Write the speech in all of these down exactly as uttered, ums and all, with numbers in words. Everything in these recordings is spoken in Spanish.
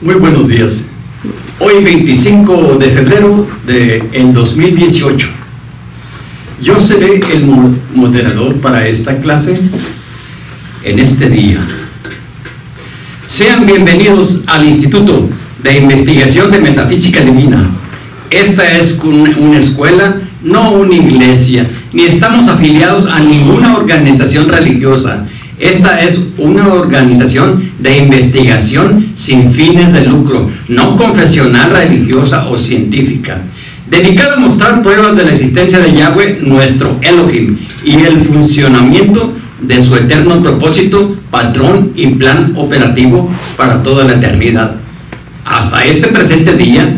Muy buenos días. Hoy veinticinco de febrero del dos mil dieciocho. Yo seré el moderador para esta clase en este día. Sean bienvenidos al Instituto de Investigación de Metafísica Divina. Esta es una escuela, no una iglesia, ni estamos afiliados a ninguna organización religiosa. Esta es una organización de investigación sin fines de lucro, no confesional, religiosa o científica, dedicada a mostrar pruebas de la existencia de Yahweh, nuestro Elohim, y el funcionamiento de su eterno propósito, patrón y plan operativo para toda la eternidad. Hasta este presente día,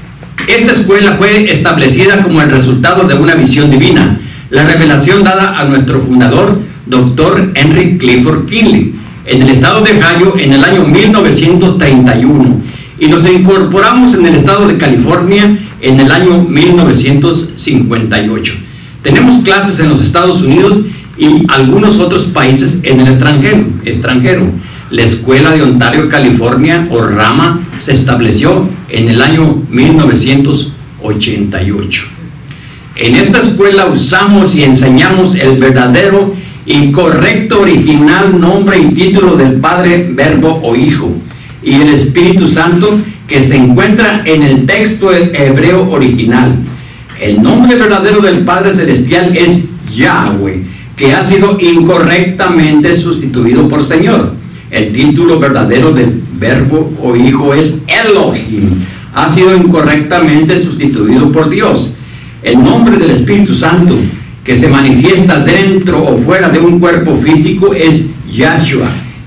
esta escuela fue establecida como el resultado de una visión divina, la revelación dada a nuestro fundador, doctor Henry Clifford Kinley, en el estado de Ohio en el año mil novecientos treinta y uno, y nos incorporamos en el estado de California en el año mil novecientos cincuenta y ocho. Tenemos clases en los Estados Unidos y algunos otros países en el extranjero. extranjero. La Escuela de Ontario, California, o Rama, se estableció en el año mil novecientos ochenta y ocho. En esta escuela usamos y enseñamos el verdadero y correcto original nombre y título del Padre, Verbo o Hijo, y el Espíritu Santo, que se encuentra en el texto hebreo original. El nombre verdadero del Padre Celestial es Yahweh, que ha sido incorrectamente sustituido por Señor. El título verdadero del Verbo o Hijo es Elohim, ha sido incorrectamente sustituido por Dios. El nombre del Espíritu Santo, que se manifiesta dentro o fuera de un cuerpo físico, es Yahshua.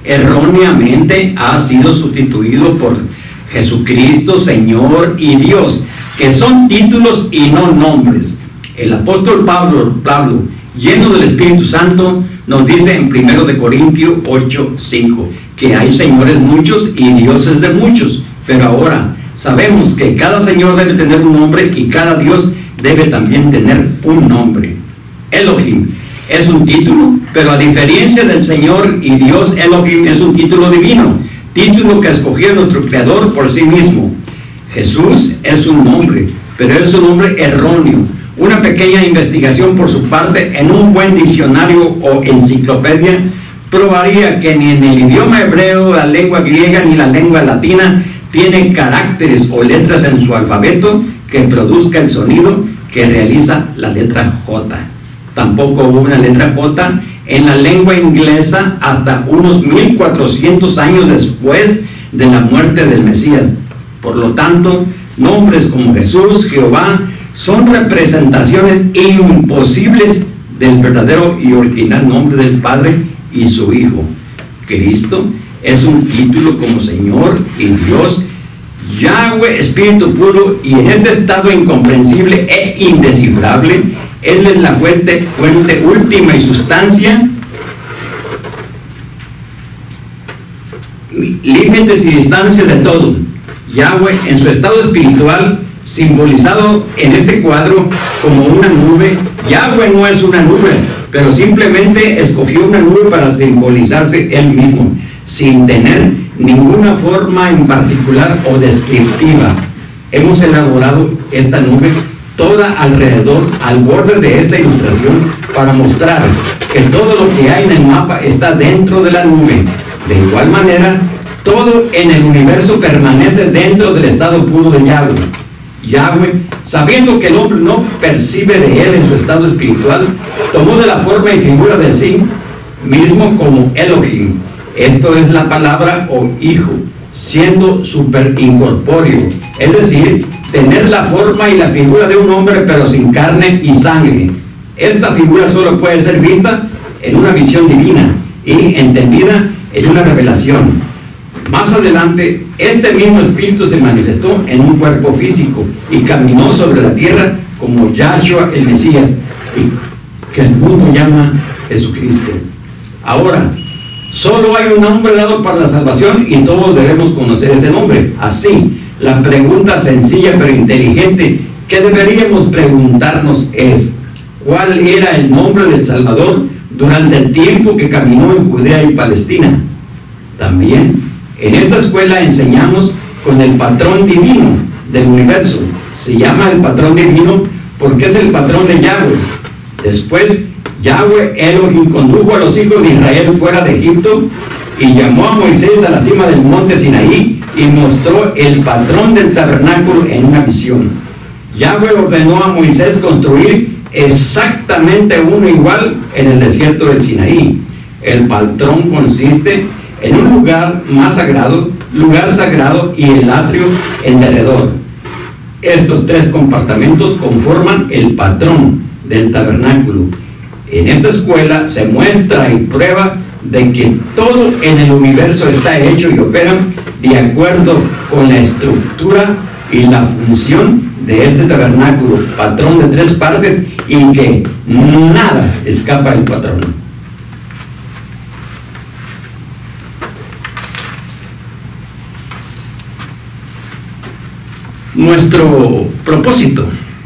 Erróneamente ha sido sustituido por Jesucristo, Señor y Dios, que son títulos y no nombres. El apóstol Pablo, Pablo lleno del Espíritu Santo, nos dice en primero de Corintios ocho, cinco, que hay señores muchos y dioses de muchos, pero ahora sabemos que cada señor debe tener un nombre y cada Dios debe también tener un nombre. Elohim es un título, pero a diferencia del Señor y Dios, Elohim es un título divino, título que escogió nuestro Creador por sí mismo. Jesús es un nombre, pero es un nombre erróneo. Una pequeña investigación por su parte en un buen diccionario o enciclopedia probaría que ni en el idioma hebreo, la lengua griega ni la lengua latina tiene caracteres o letras en su alfabeto que produzca el sonido que realiza la letra J. Tampoco hubo una letra J en la lengua inglesa hasta unos mil cuatrocientos años después de la muerte del Mesías. Por lo tanto, nombres como Jesús, Jehová, son representaciones imposibles del verdadero y original nombre del Padre y su Hijo. Cristo es un título como Señor y Dios, Yahweh, Espíritu puro, y en este estado incomprensible e indescifrable, Él es la fuente, fuente última y sustancia, límites y distancias de todo. Yahweh en su estado espiritual, simbolizado en este cuadro como una nube. Yahweh no es una nube, pero simplemente escogió una nube para simbolizarse Él mismo, sin tener ninguna forma en particular o descriptiva. Hemos elaborado esta nube toda alrededor, al borde de esta ilustración, para mostrar que todo lo que hay en el mapa está dentro de la nube. De igual manera, todo en el universo permanece dentro del estado puro de Yahweh. Yahweh, sabiendo que el hombre no percibe de él en su estado espiritual, tomó de la forma y figura de sí mismo como Elohim. Esto es la palabra o hijo, siendo superincorpóreo, es decir, tener la forma y la figura de un hombre pero sin carne y sangre. Esta figura solo puede ser vista en una visión divina y entendida en una revelación. Más adelante, este mismo espíritu se manifestó en un cuerpo físico y caminó sobre la tierra como Yahshua el Mesías, y que el mundo llama Jesucristo. Ahora, solo hay un nombre dado para la salvación y todos debemos conocer ese nombre. Así, la pregunta sencilla pero inteligente que deberíamos preguntarnos es: ¿cuál era el nombre del Salvador durante el tiempo que caminó en Judea y Palestina? También, en esta escuela enseñamos con el patrón divino del universo. Se llama el patrón divino porque es el patrón de Yahweh. Después, Yahweh Elohim condujo a los hijos de Israel fuera de Egipto y llamó a Moisés a la cima del monte Sinaí y mostró el patrón del tabernáculo en una visión. Yahweh ordenó a Moisés construir exactamente uno igual en el desierto del Sinaí. El patrón consiste en un lugar más sagrado, lugar sagrado y el atrio en derredor. Estos tres compartimentos conforman el patrón del tabernáculo. En esta escuela se muestra y prueba de que todo en el universo está hecho y opera de acuerdo con la estructura y la función de este tabernáculo, patrón de tres partes, y que nada escapa del patrón. Nuestro propósito.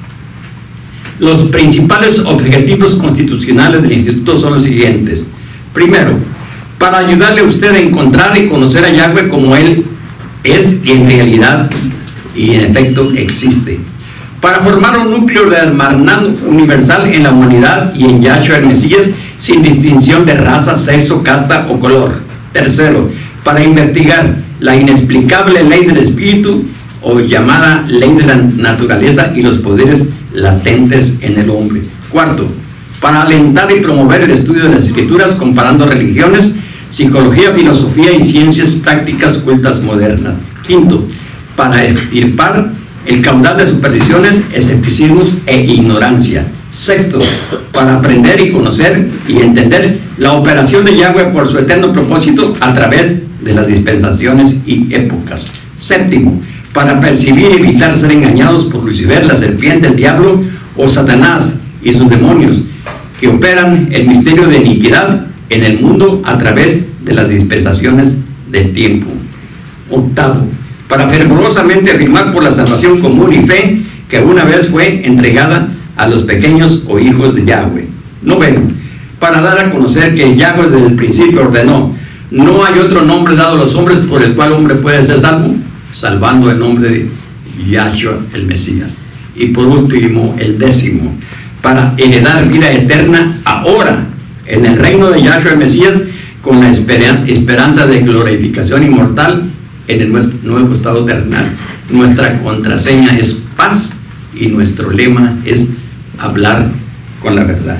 Los principales objetivos constitucionales del instituto son los siguientes. Primero, para ayudarle a usted a encontrar y conocer a Yahweh como Él es en realidad y en efecto existe. Para formar un núcleo de hermandad universal en la humanidad y en Yahshua el Mesías, sin distinción de raza, sexo, casta o color. Tercero, para investigar la inexplicable ley del espíritu o llamada ley de la naturaleza y los poderes latentes en el hombre. Cuarto, para alentar y promover el estudio de las escrituras comparando religiones, psicología, filosofía y ciencias prácticas cultas modernas. Quinto, para extirpar el caudal de supersticiones, escepticismos e ignorancia. Sexto, para aprender y conocer y entender la operación de Yahweh por su eterno propósito a través de las dispensaciones y épocas. Séptimo, para percibir y evitar ser engañados por Lucifer, la serpiente, el diablo o Satanás y sus demonios, que operan el misterio de iniquidad en el mundo a través de las dispensaciones del tiempo. Octavo, para fervorosamente afirmar por la salvación común y fe que una vez fue entregada a los pequeños o hijos de Yahweh. Noveno, para dar a conocer que Yahweh desde el principio ordenó: no hay otro nombre dado a los hombres por el cual hombre puede ser salvo, salvando el nombre de Yahshua el Mesías. Y por último, el décimo, para heredar vida eterna ahora en el reino de Yahshua el Mesías, con la esperanza de glorificación inmortal en el nuevo estado terrenal. Nuestra contraseña es paz y nuestro lema es hablar con la verdad.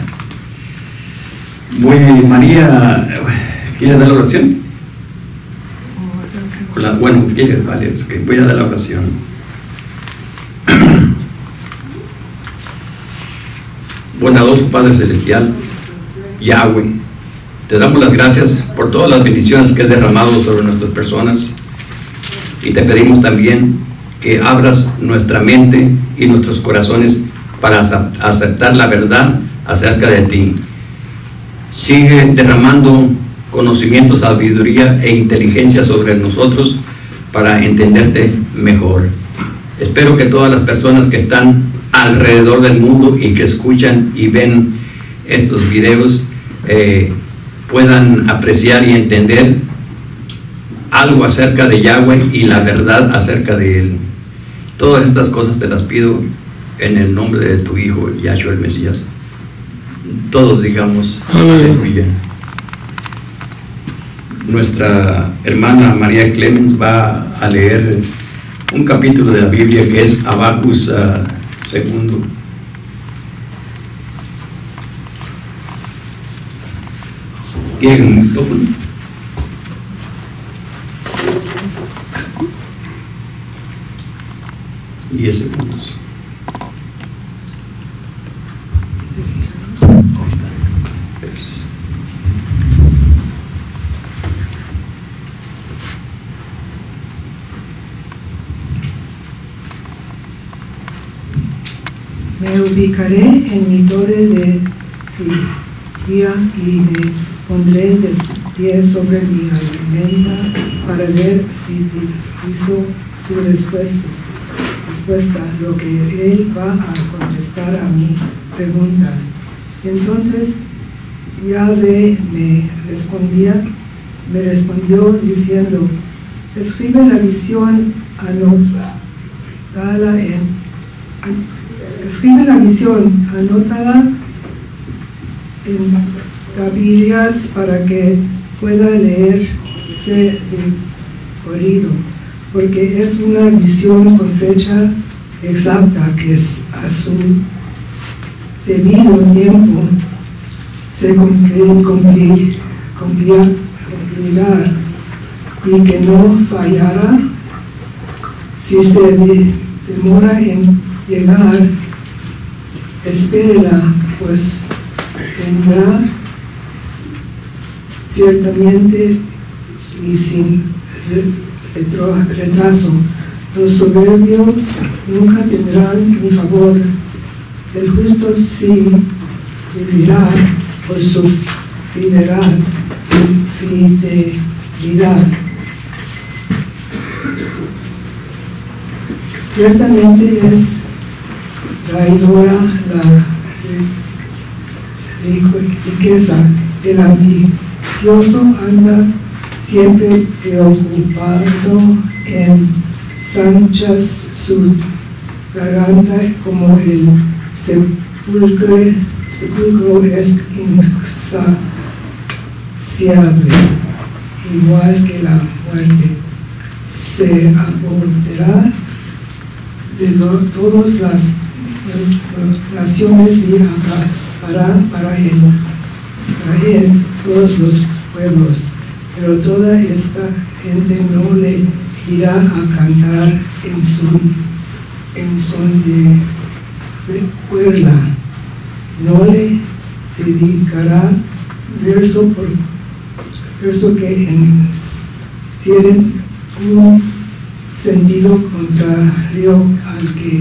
Muy bien, María, ¿quieres dar la oración? Hola, bueno, ¿quieres? Vale, es que voy a dar la oración. Bondadoso Padre Celestial, Yahweh, te damos las gracias por todas las bendiciones que has derramado sobre nuestras personas y te pedimos también que abras nuestra mente y nuestros corazones para aceptar la verdad acerca de ti. Sigue derramando conocimiento, sabiduría e inteligencia sobre nosotros para entenderte mejor. Espero que todas las personas que están alrededor del mundo y que escuchan y ven estos videos eh, puedan apreciar y entender algo acerca de Yahweh y la verdad acerca de Él. Todas estas cosas te las pido en el nombre de tu Hijo, Yahshua el Mesías. Todos digamos aleluya. Nuestra hermana María Clemens va a leer un capítulo de la Biblia que es Habacuc uh, segundo. ¿Tiene un micrófono? diez segundos. Me ubicaré en mi torre de guía y me pondré de pie sobre mi alimenta para ver si hizo su respuesta, respuesta, lo que él va a contestar a mi pregunta. Entonces Yahvé me respondía, me respondió diciendo: Escribe la visión anotada en escribe la visión anotada en tablillas para que pueda leerse de corrido, porque es una visión con fecha exacta que es a su debido tiempo se cumplir, cumplir, cumplir, cumplirá y que no fallará. Si se de, demora en llegar, espérela, pues vendrá ciertamente y sin retro, retraso. Los soberbios nunca tendrán mi favor. El justo sí vivirá por su fidelidad. fidelidad. Ciertamente es traidora la riqueza. El ambicioso anda siempre preocupado en sanchas su garganta como el sepulcro, sepulcro es insaciable, igual que la muerte. Se apodera de lo, todas las naciones y acabará para él, para él todos los pueblos, pero toda esta gente no le irá a cantar en su en son de, de cuerda, no le dedicará verso por verso que encierren un sentido contrario al que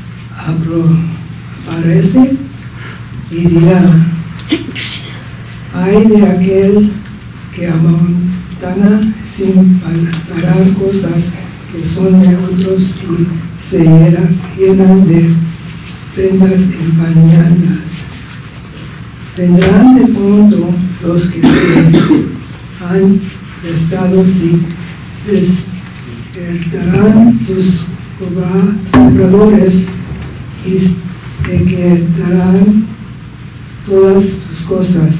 aparece, y dirá: ay de aquel que amontona sin parar cosas que son de otros y se llenan de prendas empañadas. Vendrán de pronto los que han prestado y despertarán tus cobradores y te quitarán todas tus cosas,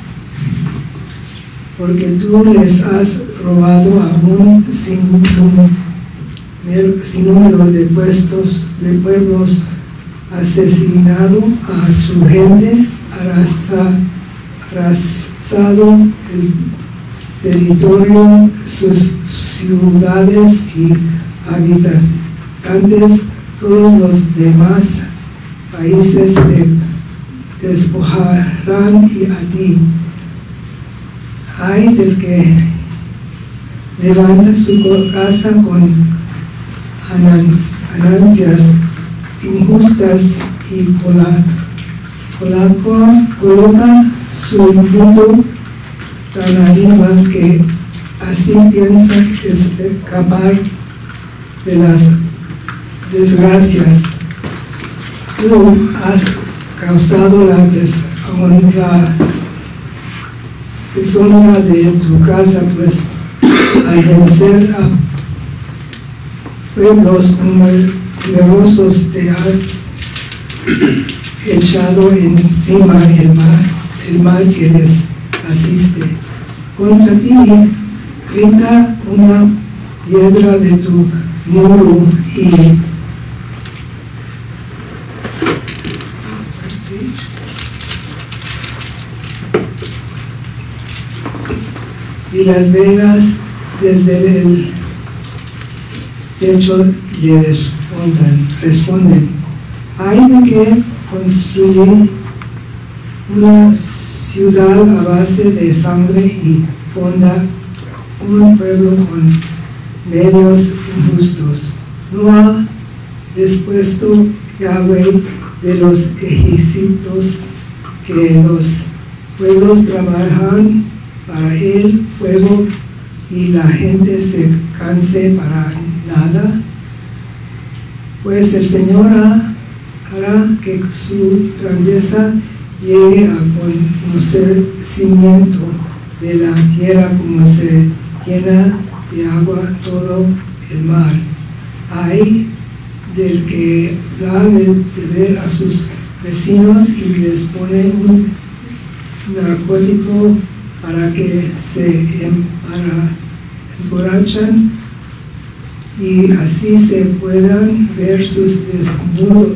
porque tú les has robado aún sin, sin número de puestos, de pueblos, asesinado a su gente, arrasa, arrasado el territorio, sus ciudades y habitantes, todos los demás países te despojarán y a ti. Ay del que levanta su casa con ganancias injustas y coloca, coloca su dedo tan arriba que así piensa escapar de las desgracias. Tú has causado la deshonra, deshonra de tu casa, pues al vencer a pueblos numerosos te has echado encima el mal, el mal que les asiste. Contra ti grita una piedra de tu muro y y las vegas desde el techo le respondan, responden: hay de que construir una ciudad a base de sangre y fonda un pueblo con medios injustos. No ha dispuesto Yahweh de los egipcios que los pueblos trabajan para el fuego y la gente se canse para nada. Pues el Señor hará que su grandeza llegue a conocimiento de la tierra como se llena de agua todo el mar. Hay del que da de beber a sus vecinos y les pone un narcótico para que se emborrachan y así se puedan ver sus desnudos,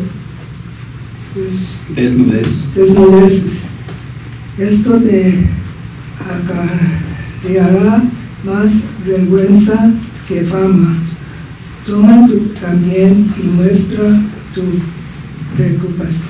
Desnudez. desnudeces. Esto te acarreará más vergüenza que fama. Toma tú también y muestra tu preocupación,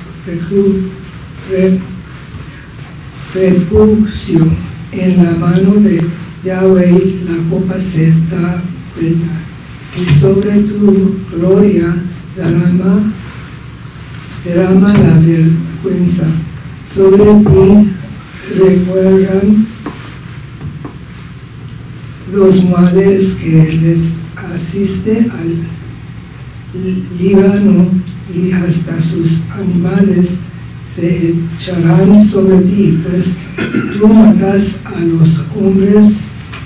repucio en la mano de Yahweh, la copa se da vuelta, y sobre tu gloria derrama, derrama la vergüenza. Sobre ti recuerdan los males que les asiste al Líbano, y hasta sus animales se echarán sobre ti, pues tú matas a los hombres,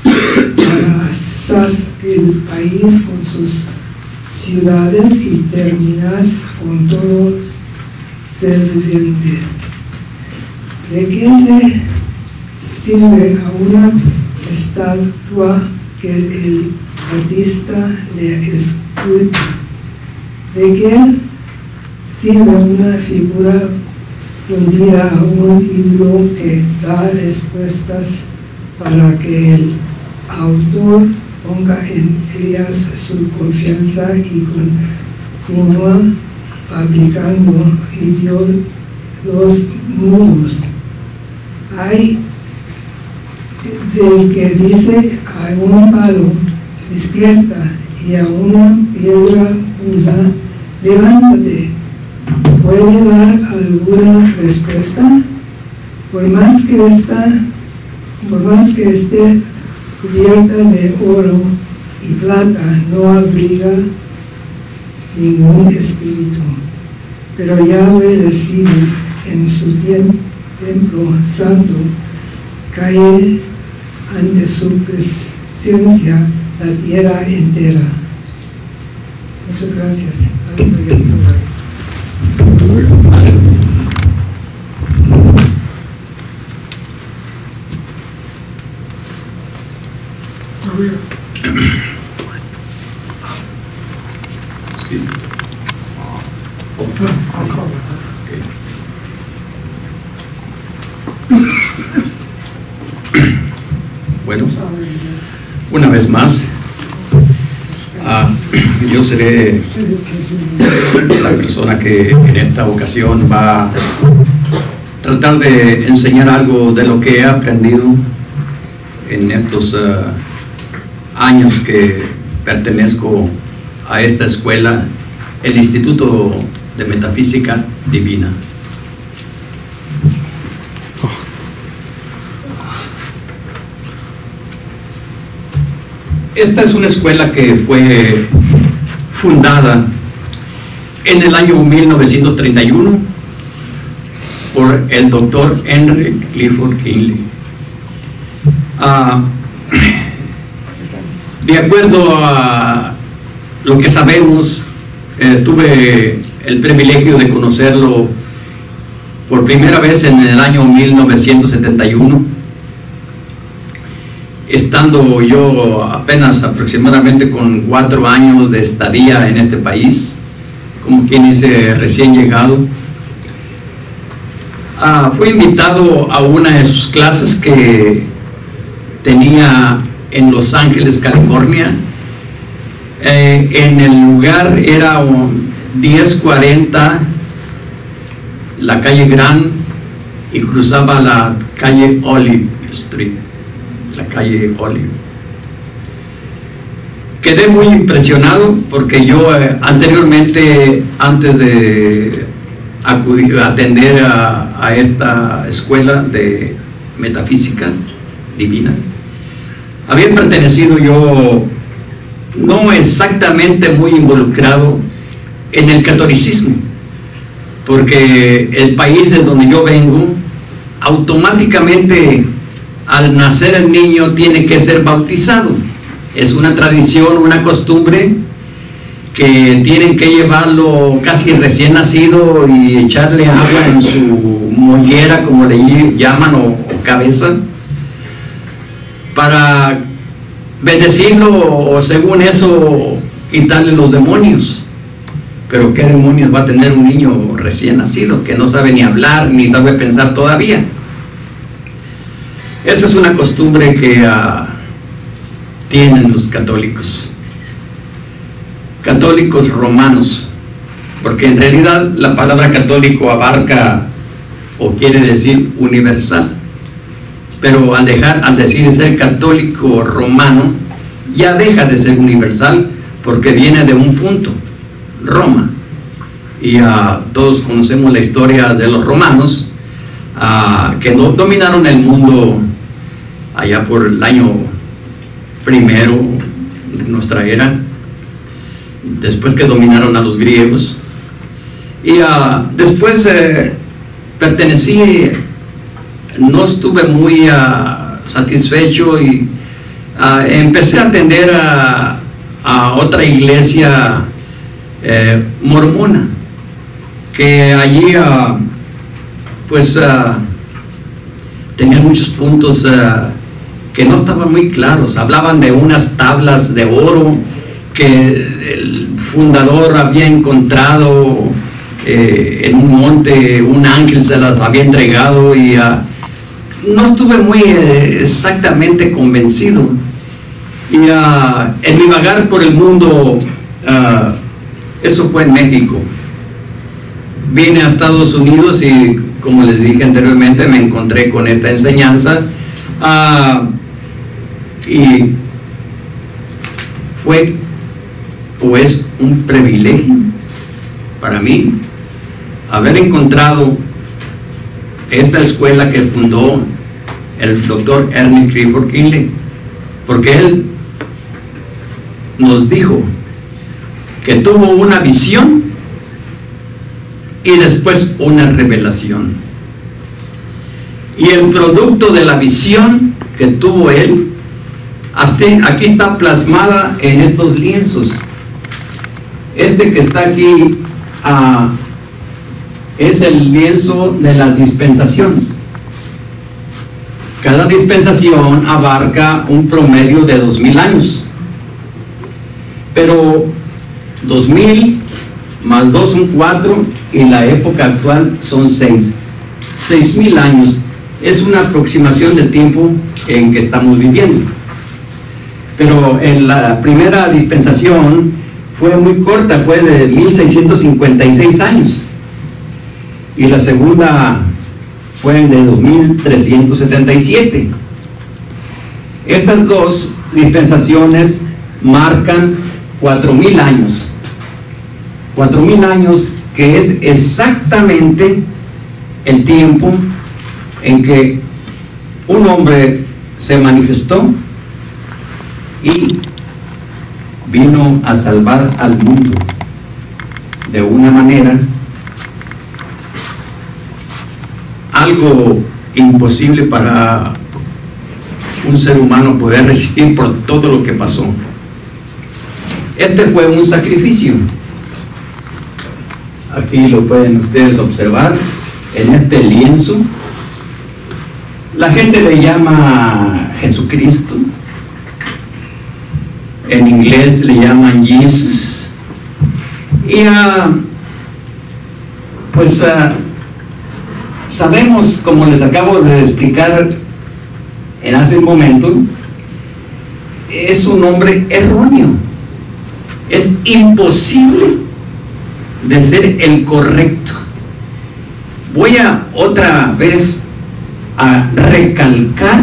arrasas el país con sus ciudades y terminas con todo ser viviente. ¿De qué le sirve a una estatua que el artista le esculpe? ¿De qué sirve una figura hundida a un ídolo que da respuestas para que el autor ponga en ellas su confianza y continúa fabricando ídolos mudos? Hay del que dice a un palo, despierta, y a una piedra usa, levántate. ¿Puede dar alguna respuesta? Por más que esta, por más que esté cubierta de oro y plata, no abriga ningún espíritu. Pero Yahweh reside en su templo santo, cae ante su presencia la tierra entera. Muchas gracias. Bueno, una vez más, uh, yo seré la persona que en esta ocasión va a tratar de enseñar algo de lo que he aprendido en estos uh, años que pertenezco a esta escuela, el Instituto de Metafísica Divina. Esta es una escuela que fue fundada en el año mil novecientos treinta y uno por el doctor Henry Clifford Kinley. Uh, de acuerdo a lo que sabemos, eh, tuve el privilegio de conocerlo por primera vez en el año mil novecientos setenta y uno, estando yo apenas aproximadamente con cuatro años de estadía en este país, como quien dice recién llegado. Ah, fui invitado a una de sus clases que tenía en Los Ángeles, California. Eh, en el lugar era diez cuarenta, la calle Gran, y cruzaba la calle Olive Street, la calle Olive. Quedé muy impresionado porque yo eh, anteriormente, antes de acudir, atender a, a esta escuela de metafísica divina, había pertenecido yo, no exactamente muy involucrado en el catolicismo, porque el país de donde yo vengo, automáticamente al nacer el niño tiene que ser bautizado. Es una tradición, una costumbre que tienen que llevarlo casi recién nacido y echarle agua en su mollera, como le llaman, o, o cabeza, para bendecirlo o según eso quitarle los demonios. Pero ¿qué demonios va a tener un niño recién nacido que no sabe ni hablar ni sabe pensar todavía? Esa es una costumbre que uh, tienen los católicos. Católicos romanos, porque en realidad la palabra católico abarca o quiere decir universal, pero al dejar, al decir ser católico romano, ya deja de ser universal porque viene de un punto, Roma, y uh, todos conocemos la historia de los romanos, uh, que no dominaron el mundo allá por el año primero de nuestra era, después que dominaron a los griegos, y uh, después eh, pertenecí, no estuve muy uh, satisfecho y uh, empecé a atender a, a otra iglesia eh, mormona, que allí uh, pues uh, tenía muchos puntos uh, que no estaban muy claros. Hablaban de unas tablas de oro que el fundador había encontrado eh, en un monte, un ángel se las había entregado, y uh, no estuve muy eh, exactamente convencido. Y uh, en mi vagar por el mundo, uh, eso fue en México. Vine a Estados Unidos y, como les dije anteriormente, me encontré con esta enseñanza, uh, y fue pues un privilegio para mí haber encontrado esta escuela que fundó el doctor Ernest Clifford Kinley, porque él nos dijo que tuvo una visión y después una revelación, y el producto de la visión que tuvo él, hasta aquí está plasmada en estos lienzos. Este que está aquí uh, es el lienzo de las dispensaciones. Cada dispensación abarca un promedio de dos mil años, pero dos mil más dos son cuatro, y la época actual son seis. Seis mil años es una aproximación del tiempo en que estamos viviendo. Pero en la primera dispensación fue muy corta, fue de mil seiscientos cincuenta y seis años, y la segunda fue de dos mil trescientos setenta y siete. Estas dos dispensaciones marcan cuatro mil años, cuatro mil años, que es exactamente el tiempo en que un hombre se manifestó y vino a salvar al mundo de una manera algo imposible para un ser humano poder resistir por todo lo que pasó. Este fue un sacrificio. Aquí lo pueden ustedes observar en este lienzo. La gente le llama Jesucristo, en inglés le llaman Jesus, y uh, pues uh, sabemos, como les acabo de explicar en hace un momento, es un nombre erróneo. Es imposible de ser el correcto. Voy a otra vez a recalcar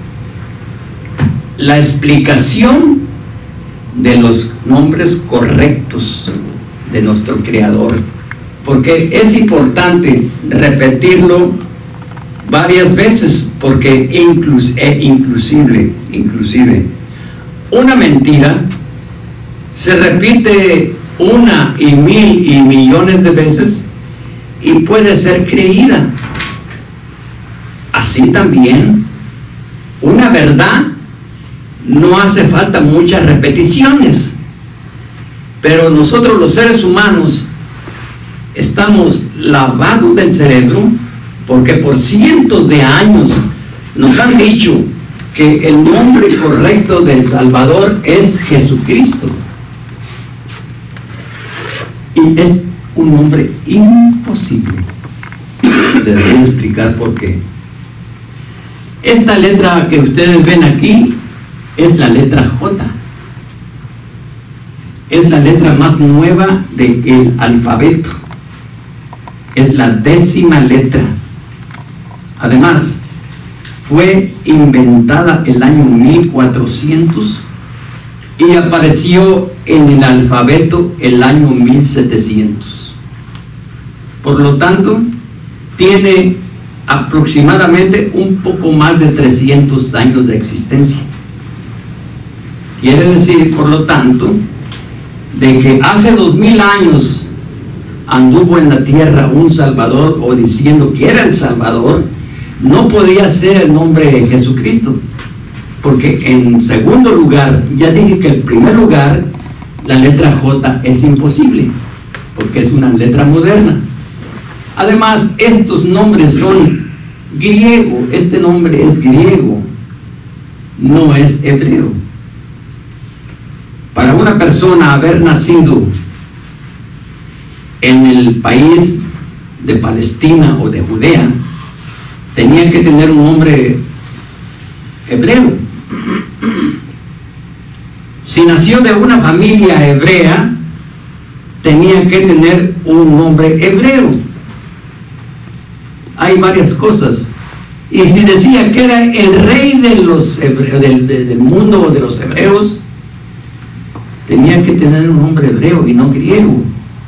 la explicación de los nombres correctos de nuestro Creador, porque es importante repetirlo varias veces, porque inclus, eh, inclusive, inclusive una mentira se repite una y mil y millones de veces y puede ser creída. Así también una verdad no hace falta muchas repeticiones, pero nosotros los seres humanos estamos lavados del cerebro porque por cientos de años nos han dicho que el nombre correcto del Salvador es Jesucristo, y es un nombre imposible. Les voy a explicar por qué. Esta letra que ustedes ven aquí es la letra J. Es la letra más nueva del alfabeto. Es la décima letra. Además, fue inventada el año mil cuatrocientos y apareció en el alfabeto el año mil setecientos. Por lo tanto, tiene aproximadamente un poco más de trescientos años de existencia. Quiere decir, por lo tanto, de que hace dos mil años anduvo en la tierra un Salvador, o diciendo que era el Salvador, no podía ser el nombre de Jesucristo, porque en segundo lugar, ya dije que en primer lugar, la letra J es imposible, porque es una letra moderna. Además, estos nombres son griego, este nombre es griego, no es hebreo. Para una persona haber nacido en el país de Palestina o de Judea, tenía que tener un nombre hebreo. Si nació de una familia hebrea, tenía que tener un nombre hebreo. Hay varias cosas. Y si decía que era el rey de los hebreos, del, del mundo de los hebreos, tenía que tener un nombre hebreo y no griego.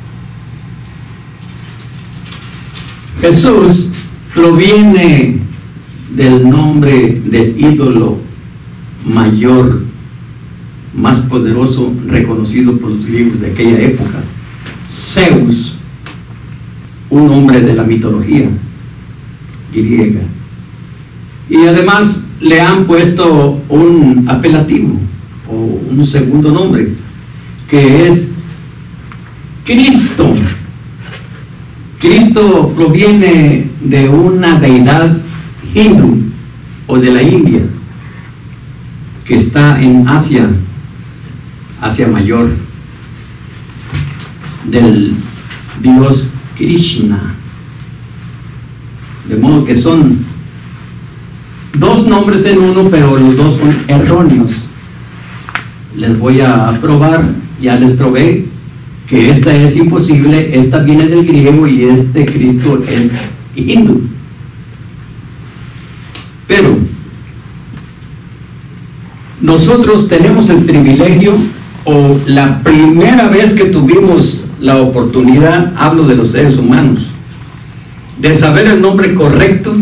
Jesús proviene del nombre del ídolo mayor, más poderoso, reconocido por los griegos de aquella época, Zeus, un hombre de la mitología griega. Y además le han puesto un apelativo o un segundo nombre, que es Cristo. Cristo proviene de una deidad hindú o de la India, que está en Asia, Asia Mayor, del dios Krishna. De modo que son dos nombres en uno, pero los dos son erróneos. Les voy a probar, ya les probé que esta es imposible, esta viene del griego y este Cristo es hindú. Pero nosotros tenemos el privilegio, o la primera vez que tuvimos la oportunidad, hablo de los seres humanos, de saber el nombre correcto,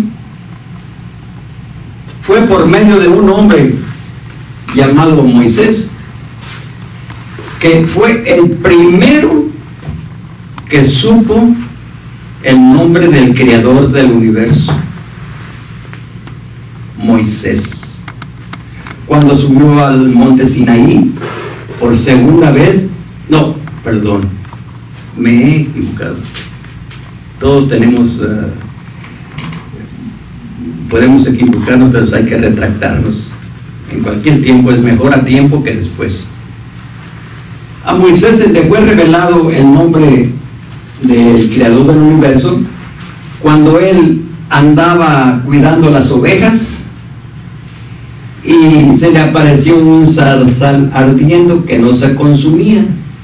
fue por medio de un hombre llamado Moisés, que fue el primero que supo el nombre del creador del universo, Moisés. Cuando subió al monte Sinaí por segunda vez, no, perdón, me he equivocado. Todos tenemos, uh, podemos equivocarnos, pero hay que retractarnos. En cualquier tiempo es mejor a tiempo que después. A Moisés se le fue revelado el nombre del creador del universo cuando él andaba cuidando las ovejas y se le apareció un zarzal ardiendo que no se consumía.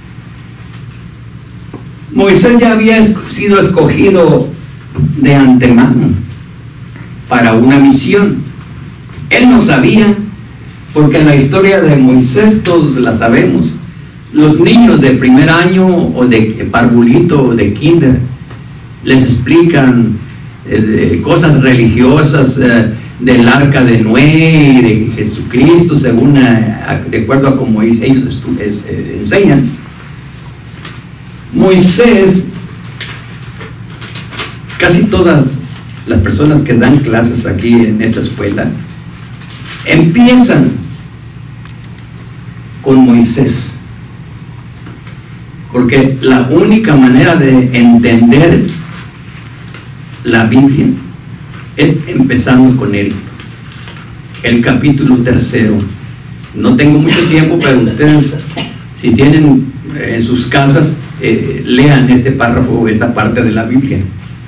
Moisés ya había sido escogido de antemano para una misión. Él no sabía, porque la historia de Moisés todos la sabemos. Los niños de primer año o de parvulito o de kinder les explican eh, cosas religiosas eh, del arca de Noé y de Jesucristo, según eh, de acuerdo a como ellos es, eh, enseñan. Moisés, casi todas las personas que dan clases aquí en esta escuela empiezan con Moisés, porque la única manera de entender la Biblia es empezando con él. El capítulo tercero. No tengo mucho tiempo, pero ustedes, si tienen en sus casas, eh, lean este párrafo, esta parte de la Biblia.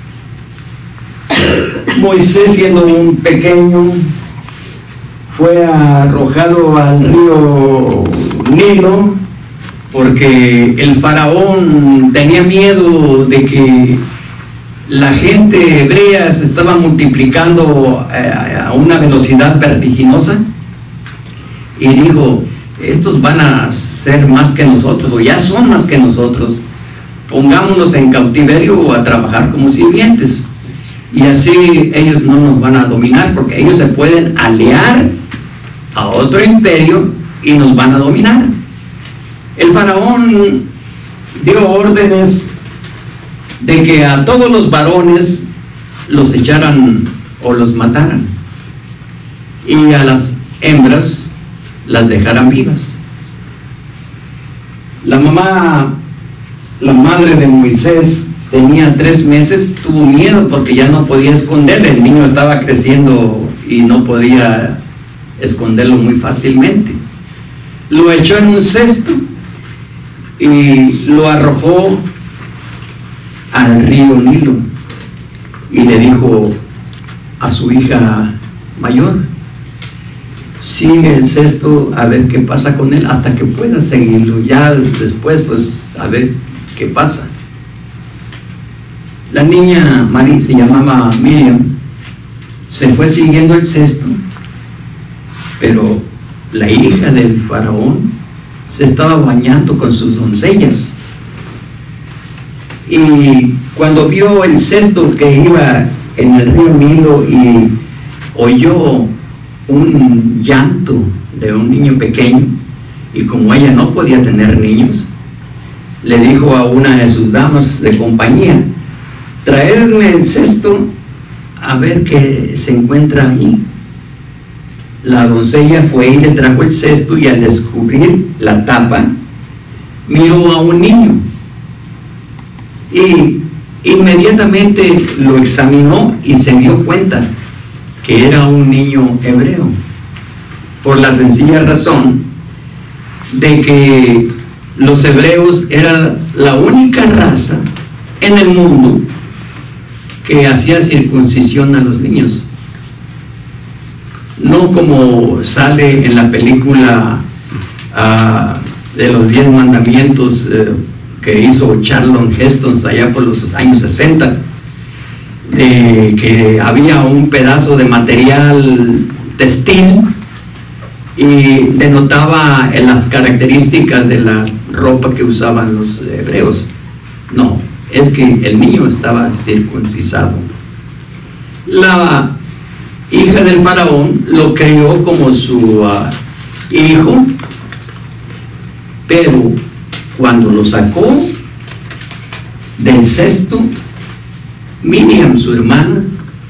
Moisés, siendo un pequeño, fue arrojado al río Nilo porque el faraón tenía miedo de que la gente hebrea se estaba multiplicando a una velocidad vertiginosa, y dijo: estos van a ser más que nosotros, o ya son más que nosotros, pongámonos en cautiverio o a trabajar como sirvientes, y así ellos no nos van a dominar, porque ellos se pueden aliar a otro imperio y nos van a dominar. El faraón dio órdenes de que a todos los varones los echaran o los mataran, y a las hembras las dejaran vivas. La mamá, la madre de Moisés, tenía tres meses, tuvo miedo porque ya no podía esconderle, el niño estaba creciendo y no podía esconderlo muy fácilmente. Lo echó en un cesto y lo arrojó al río Nilo, y le dijo a su hija mayor: sigue el cesto a ver qué pasa con él hasta que puedas seguirlo, ya después pues a ver qué pasa. La niña María, se llamaba Miriam, se fue siguiendo el cesto, pero la hija del faraón se estaba bañando con sus doncellas, y cuando vio el cesto que iba en el río Nilo y oyó un llanto de un niño pequeño, y como ella no podía tener niños, le dijo a una de sus damas de compañía: traerme el cesto a ver qué se encuentra ahí. La doncella fue y le trajo el cesto, y al descubrir la tapa miró a un niño y inmediatamente lo examinó y se dio cuenta que era un niño hebreo, por la sencilla razón de que los hebreos eran la única raza en el mundo que hacía circuncisión a los niños. No como sale en la película uh, de los diez mandamientos uh, que hizo Charlton Heston allá por los años sesenta, de que había un pedazo de material textil y denotaba en las características de la ropa que usaban los hebreos. No, es que el niño estaba circuncisado. La hija del faraón lo crió como su uh, hijo, pero cuando lo sacó del cesto, Miriam, su hermana,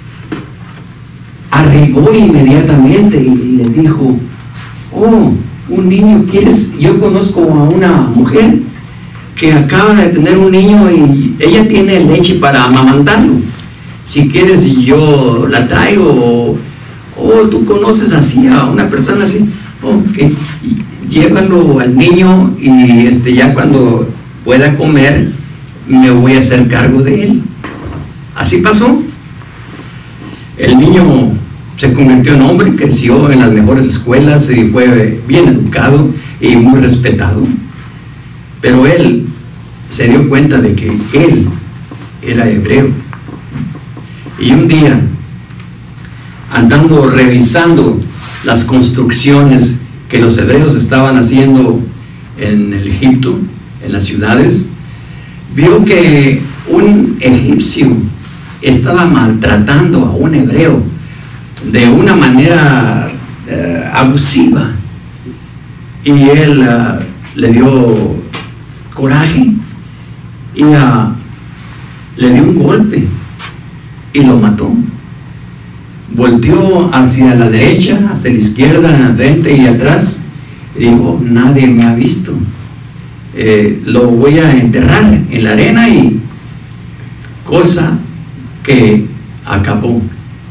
arribó inmediatamente y le dijo: oh, un niño, ¿quieres? Yo conozco a una mujer que acaba de tener un niño y ella tiene leche para amamantarlo. Si quieres yo la traigo, o, o tú conoces así a una persona así, ok, llévalo al niño, y este, ya cuando pueda comer me voy a hacer cargo de él. Así pasó. El niño se convirtió en hombre, creció en las mejores escuelas y fue bien educado y muy respetado, pero él se dio cuenta de que él era hebreo. Y un día, andando revisando las construcciones que los hebreos estaban haciendo en el Egipto, en las ciudades, vio que un egipcio estaba maltratando a un hebreo de una manera uh, abusiva, y él uh, le dio coraje y uh, le dio un golpe y lo mató. Volteó hacia la derecha, hacia la izquierda, frente y atrás, Y dijo, nadie me ha visto. Eh, lo voy a enterrar en la arena, y cosa que acabó.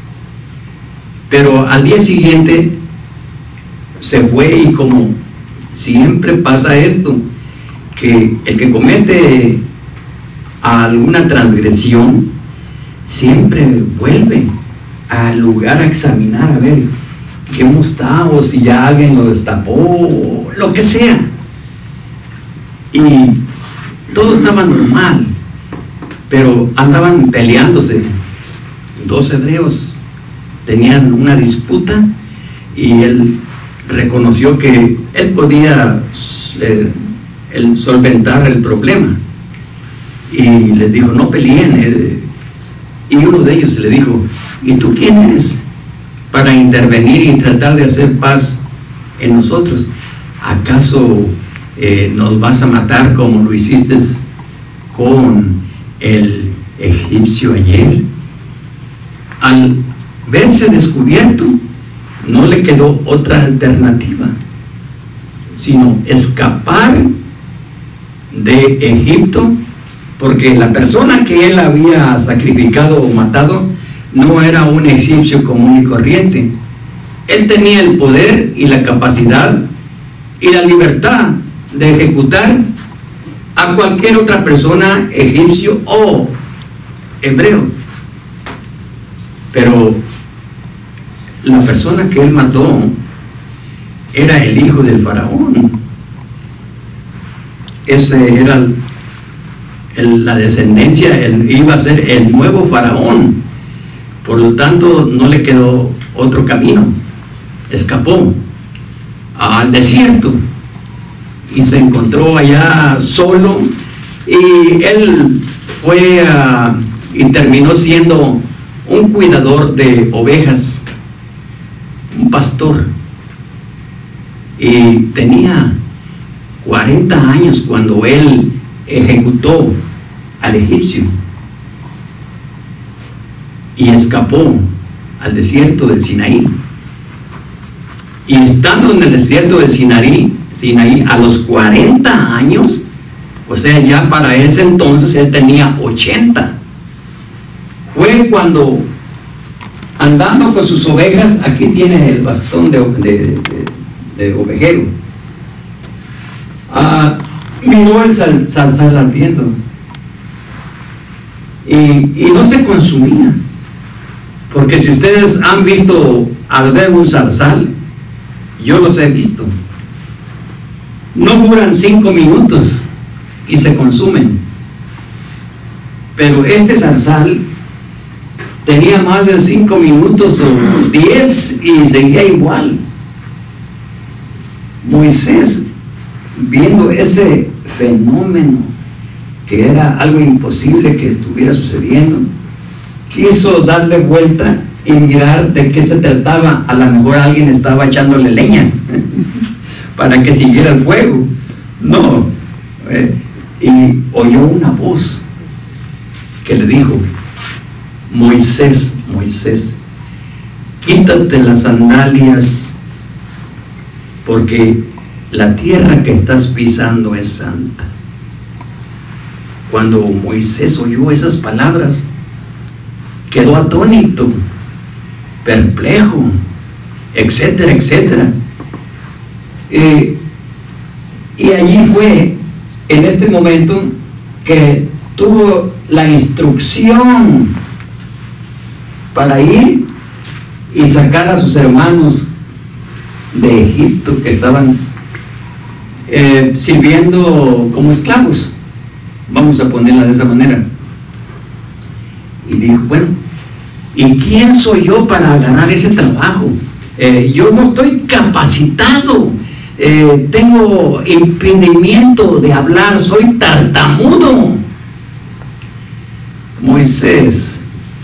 Pero al día siguiente se fue, y como siempre pasa esto, que el que comete alguna transgresión siempre vuelve al lugar a examinar a ver cómo está, o si ya alguien lo destapó, o lo que sea. Y todo estaba normal, pero andaban peleándose. Dos hebreos tenían una disputa, y él reconoció que él podía eh, el solventar el problema, y les dijo, no peleen. eh, y uno de ellos le dijo, ¿y tú quién eres para intervenir y tratar de hacer paz en nosotros? ¿Acaso eh, nos vas a matar como lo hiciste con el egipcio ayer? Al verse descubierto, no le quedó otra alternativa sino escapar de Egipto, porque la persona que él había sacrificado o matado no era un egipcio común y corriente. Él tenía el poder y la capacidad y la libertad de ejecutar a cualquier otra persona, egipcio o hebreo. Pero la persona que él mató era el hijo del faraón. Ese era el, el, la descendencia, el, iba a ser el nuevo faraón. Por lo tanto, no le quedó otro camino. Escapó al desierto y se encontró allá solo, y él fue a, y terminó siendo un cuidador de ovejas, un pastor, y tenía cuarenta años cuando él ejecutó al egipcio y escapó al desierto del Sinaí. Y estando en el desierto del Sinaí, Sinaí a los cuarenta años, o sea, ya para ese entonces él tenía ochenta, fue cuando, andando con sus ovejas, aquí tiene el bastón de, de, de, de ovejero, ah, miró el zarzal ardiendo, y, y no se consumía, porque si ustedes han visto arder un zarzal, yo los he visto, no duran cinco minutos y se consumen. Pero este zarzal tenía más de cinco minutos o diez y seguía igual. Moisés, viendo ese fenómeno, que era algo imposible que estuviera sucediendo, quiso darle vuelta y mirar de qué se trataba. A lo mejor alguien estaba echándole leña para que siguiera el fuego. No, eh, y oyó una voz que le dijo: Moisés, Moisés, quítate las sandalias, porque la tierra que estás pisando es santa. Cuando Moisés oyó esas palabras, quedó atónito, perplejo, etcétera, etcétera. Eh, y allí fue, en este momento, que tuvo la instrucción para ir y sacar a sus hermanos de Egipto, que estaban eh, sirviendo como esclavos, vamos a ponerla de esa manera. Y dijo: bueno, ¿y quién soy yo para agarrar ese trabajo? Eh, yo no estoy capacitado, eh, tengo impedimento de hablar, soy tartamudo. Moisés,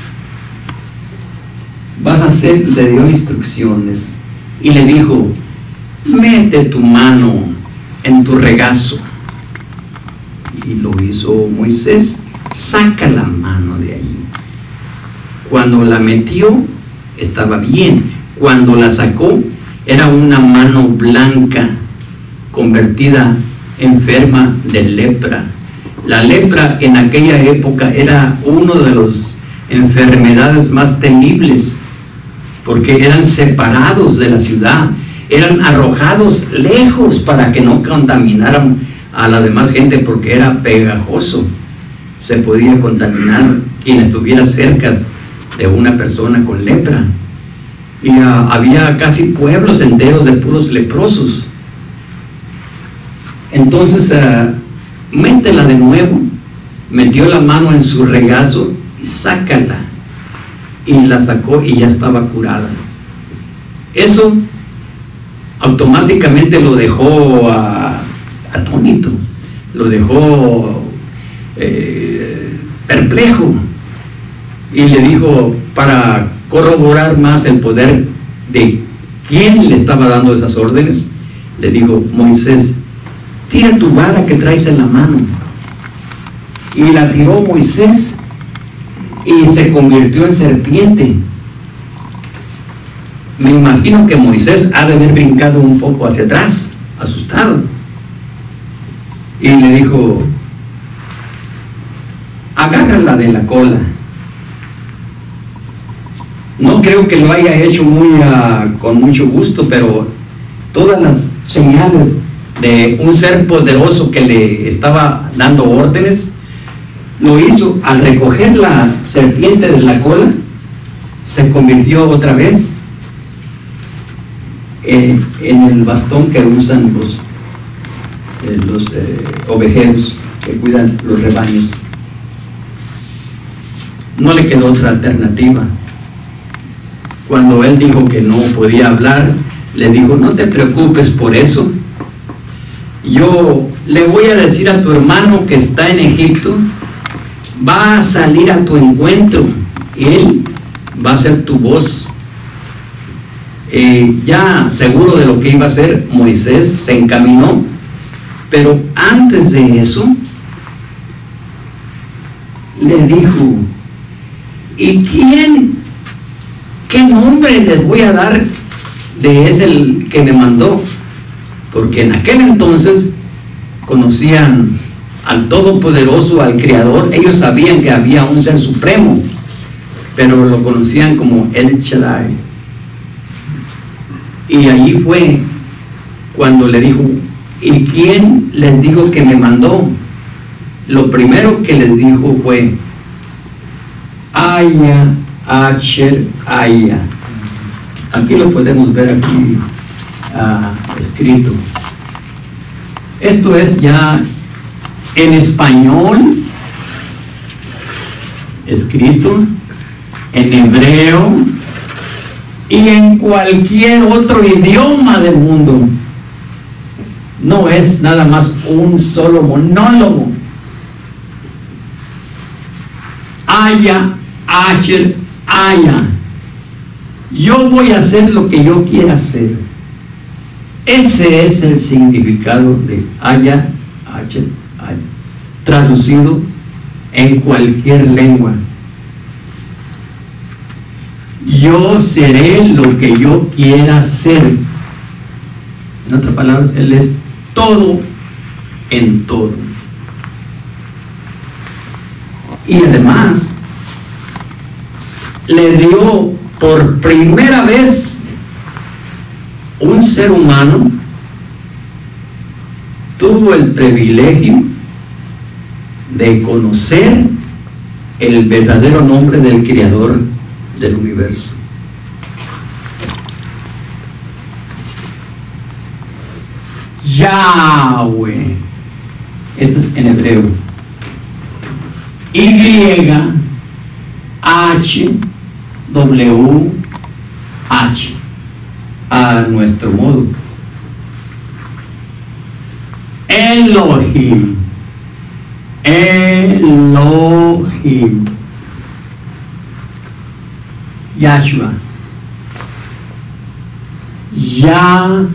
vas a hacer, le dio instrucciones y le dijo: mete tu mano en tu regazo. Y lo hizo Moisés, saca la mano de allí. Cuando la metió, estaba bien. Cuando la sacó, era una mano blanca convertida enferma de lepra. La lepra en aquella época era una de las enfermedades más temibles, porque eran separados de la ciudad, eran arrojados lejos para que no contaminaran a la demás gente, porque era pegajoso. Se podía contaminar quien estuviera cerca de una persona con lepra. Y uh, había casi pueblos enteros de puros leprosos. Entonces uh, métela de nuevo, metió la mano en su regazo y sácala, y la sacó y ya estaba curada. Eso automáticamente lo dejó uh, atónito, lo dejó eh, perplejo, y le dijo, para corroborar más el poder de quién le estaba dando esas órdenes, le dijo: Moisés, tira tu vara que traes en la mano. Y la tiró Moisés y se convirtió en serpiente. Me imagino que Moisés ha de haber brincado un poco hacia atrás, asustado, y le dijo: agárrala de la cola. No creo que lo haya hecho muy uh, con mucho gusto, pero todas las señales de un ser poderoso que le estaba dando órdenes, lo hizo. Al recoger la serpiente de la cola, se convirtió otra vez eh, en el bastón que usan los, eh, los eh, ovejeros que cuidan los rebaños. No le quedó otra alternativa. Cuando él dijo que no podía hablar, le dijo: no te preocupes por eso, yo le voy a decir a tu hermano que está en Egipto, va a salir a tu encuentro, él va a ser tu voz. Eh, ya seguro de lo que iba a hacer, Moisés se encaminó, pero antes de eso le dijo: ¿y quién, qué nombre les voy a dar de ese el que me mandó? Porque en aquel entonces conocían al Todopoderoso, al Creador. Ellos sabían que había un ser supremo, pero lo conocían como El Shaddai. Y allí fue cuando le dijo: ¿y quién les dijo que me mandó? Lo primero que les dijo fue: Aya, Acher, Aya. Aquí lo podemos ver aquí uh, escrito. Esto es ya en español, escrito en hebreo y en cualquier otro idioma del mundo. No es nada más un solo monólogo. Aya, Acher, Aya. Yo voy a hacer lo que yo quiera hacer. Ese es el significado de Aya, Acher, Aya, traducido en cualquier lengua. Yo seré lo que yo quiera hacer. En otras palabras, Él es todo en todo. Y además le dio por primera vez un ser humano, tuvo el privilegio de conocer el verdadero nombre del Creador del universo. Yahweh. Esto es en hebreo. Y, H, W, H, a nuestro modo. Elohim, Elohim, Yahshua, Yahshua.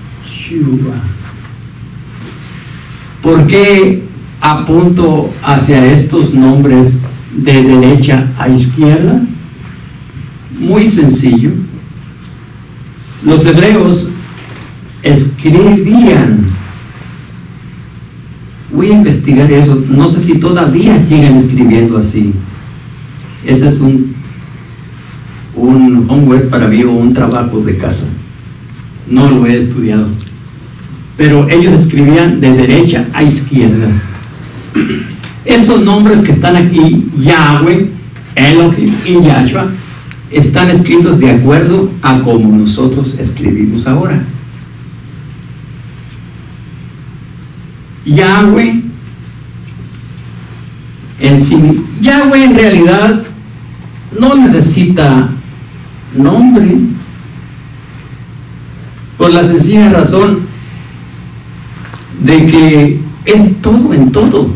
¿Por qué apunto hacia estos nombres de derecha a izquierda? Muy sencillo. Los hebreos escribían Voy a investigar eso. No sé si todavía siguen escribiendo así. Ese es un, un homework para mí o un trabajo de casa. No lo he estudiado. Pero ellos escribían de derecha a izquierda. Estos nombres que están aquí, Yahweh, Elohim y Yahshua, están escritos de acuerdo a como nosotros escribimos ahora. Yahweh en sí, Yahweh en realidad no necesita nombre, por la sencilla razón de que es todo en todo.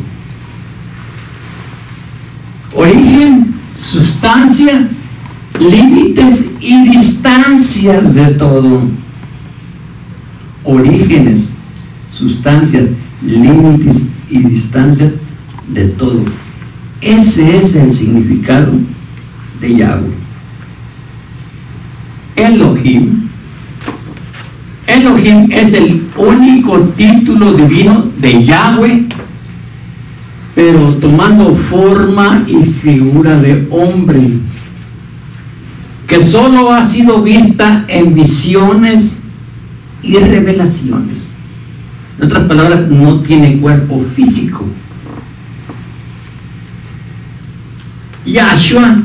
Origen, sustancia, límites y distancias de todo. Orígenes, sustancias, límites y distancias de todo. Ese es el significado de Yahweh. Elohim. Elohim es el único título divino de Yahweh, pero tomando forma y figura de hombre, que solo ha sido vista en visiones y revelaciones. En otras palabras, no tiene cuerpo físico. Yahshua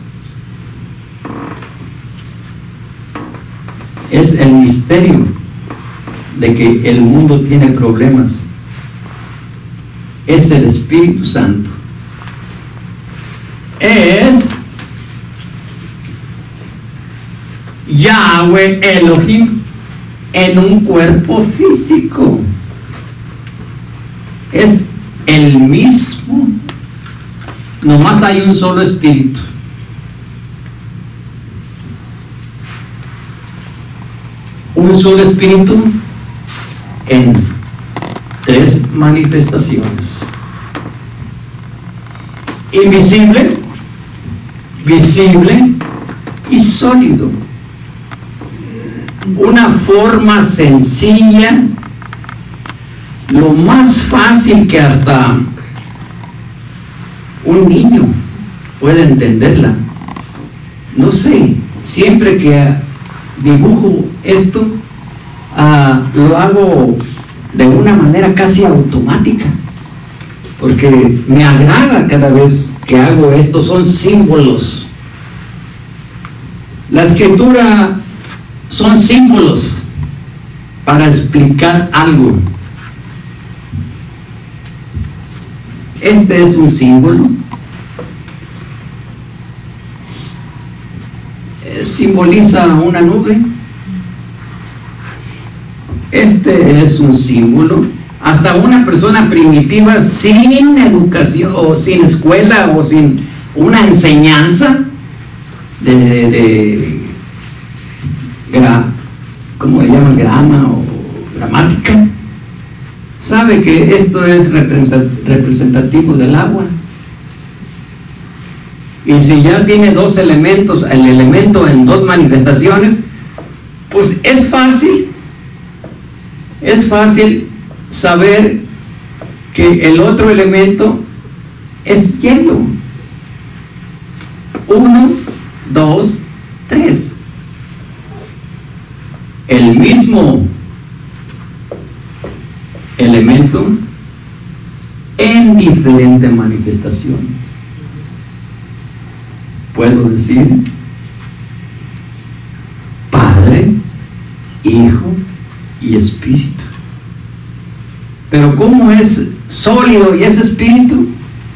es el misterio de que el mundo tiene problemas. Es el Espíritu Santo. Es Yahweh Elohim en un cuerpo físico. Es el mismo. Nomás hay un solo espíritu. Un solo espíritu en tres manifestaciones: invisible, visible y sólido. Una forma sencilla, lo más fácil que hasta un niño puede entenderla. No sé, siempre que dibujo esto, uh, lo hago de una manera casi automática, porque me agrada cada vez que hago esto. Son símbolos. La escritura son símbolos para explicar algo. Este es un símbolo. Eh, simboliza una nube. Este es un símbolo. Hasta una persona primitiva sin educación o sin escuela o sin una enseñanza de, de, de gra, ¿cómo le llaman? Grama o gramática, sabe que esto es representativo del agua. Y si ya tiene dos elementos, el elemento en dos manifestaciones, pues es fácil, es fácil saber que el otro elemento es hielo. Uno, dos, tres. El mismo elemento en diferentes manifestaciones. Puedo decir Padre, Hijo y Espíritu. Pero ¿cómo es sólido y es espíritu?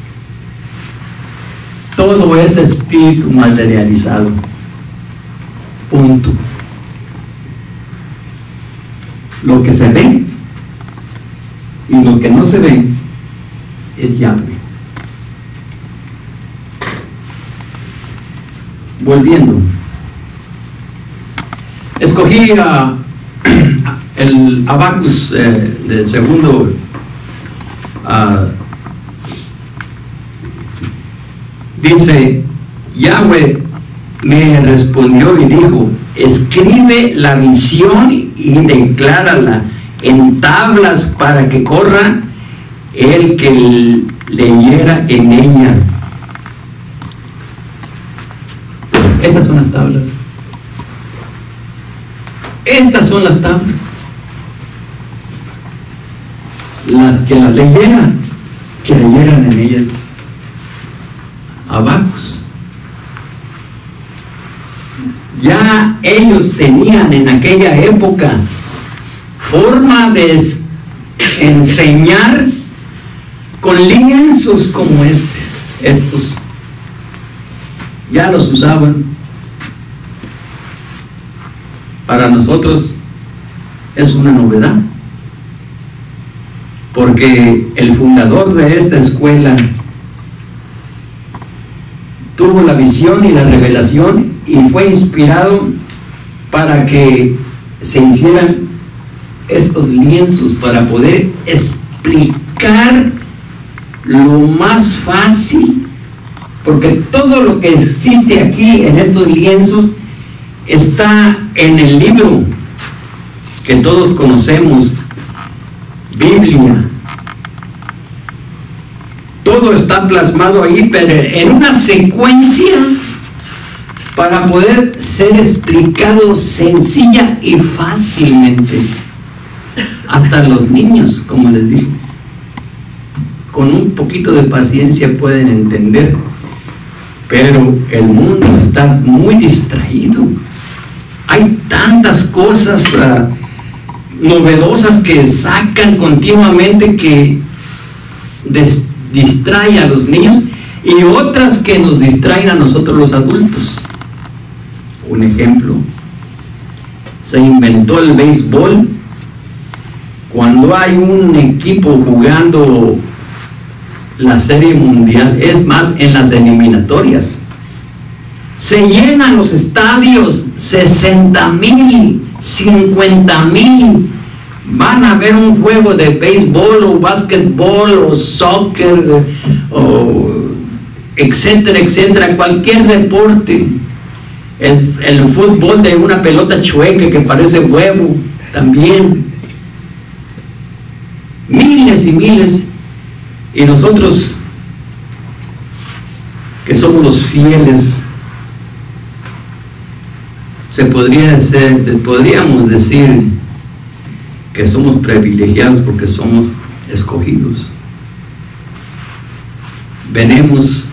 Todo es espíritu materializado. Punto. Lo que se ve y lo que no se ve es Yahweh. Volviendo, escogí a el Abacus eh, del segundo uh, dice: Yahweh me respondió y dijo: escribe la visión y declárala en tablas para que corra el que leyera en ella. Estas son las tablas. Estas son las tablas. Las que las leyeran, que leyeran en ellas. Abacus. Ya ellos tenían en aquella época forma de enseñar con lienzos como este, estos. Ya los usaban. Para nosotros es una novedad, porque el fundador de esta escuela tuvo la visión y la revelación y fue inspirado para que se hicieran estos lienzos para poder explicar lo más fácil, porque todo lo que existe aquí en estos lienzos está en el libro que todos conocemos, Biblia. Todo está plasmado ahí, pero en una secuencia para poder ser explicado sencilla y fácilmente. Hasta los niños, como les dije, con un poquito de paciencia pueden entender, pero el mundo está muy distraído. Hay tantas cosas uh, novedosas que sacan continuamente que des distrae a los niños, y otras que nos distraen a nosotros los adultos. Un ejemplo, se inventó el béisbol. Cuando hay un equipo jugando la serie mundial, es más, en las eliminatorias, se llenan los estadios, sesenta mil, cincuenta mil, van a ver un juego de béisbol o básquetbol o soccer o etcétera, etcétera, cualquier deporte. El, el fútbol de una pelota chueca que parece huevo también. Miles y miles. Y nosotros, que somos los fieles, se podría ser, podríamos decir que somos privilegiados porque somos escogidos. Venimos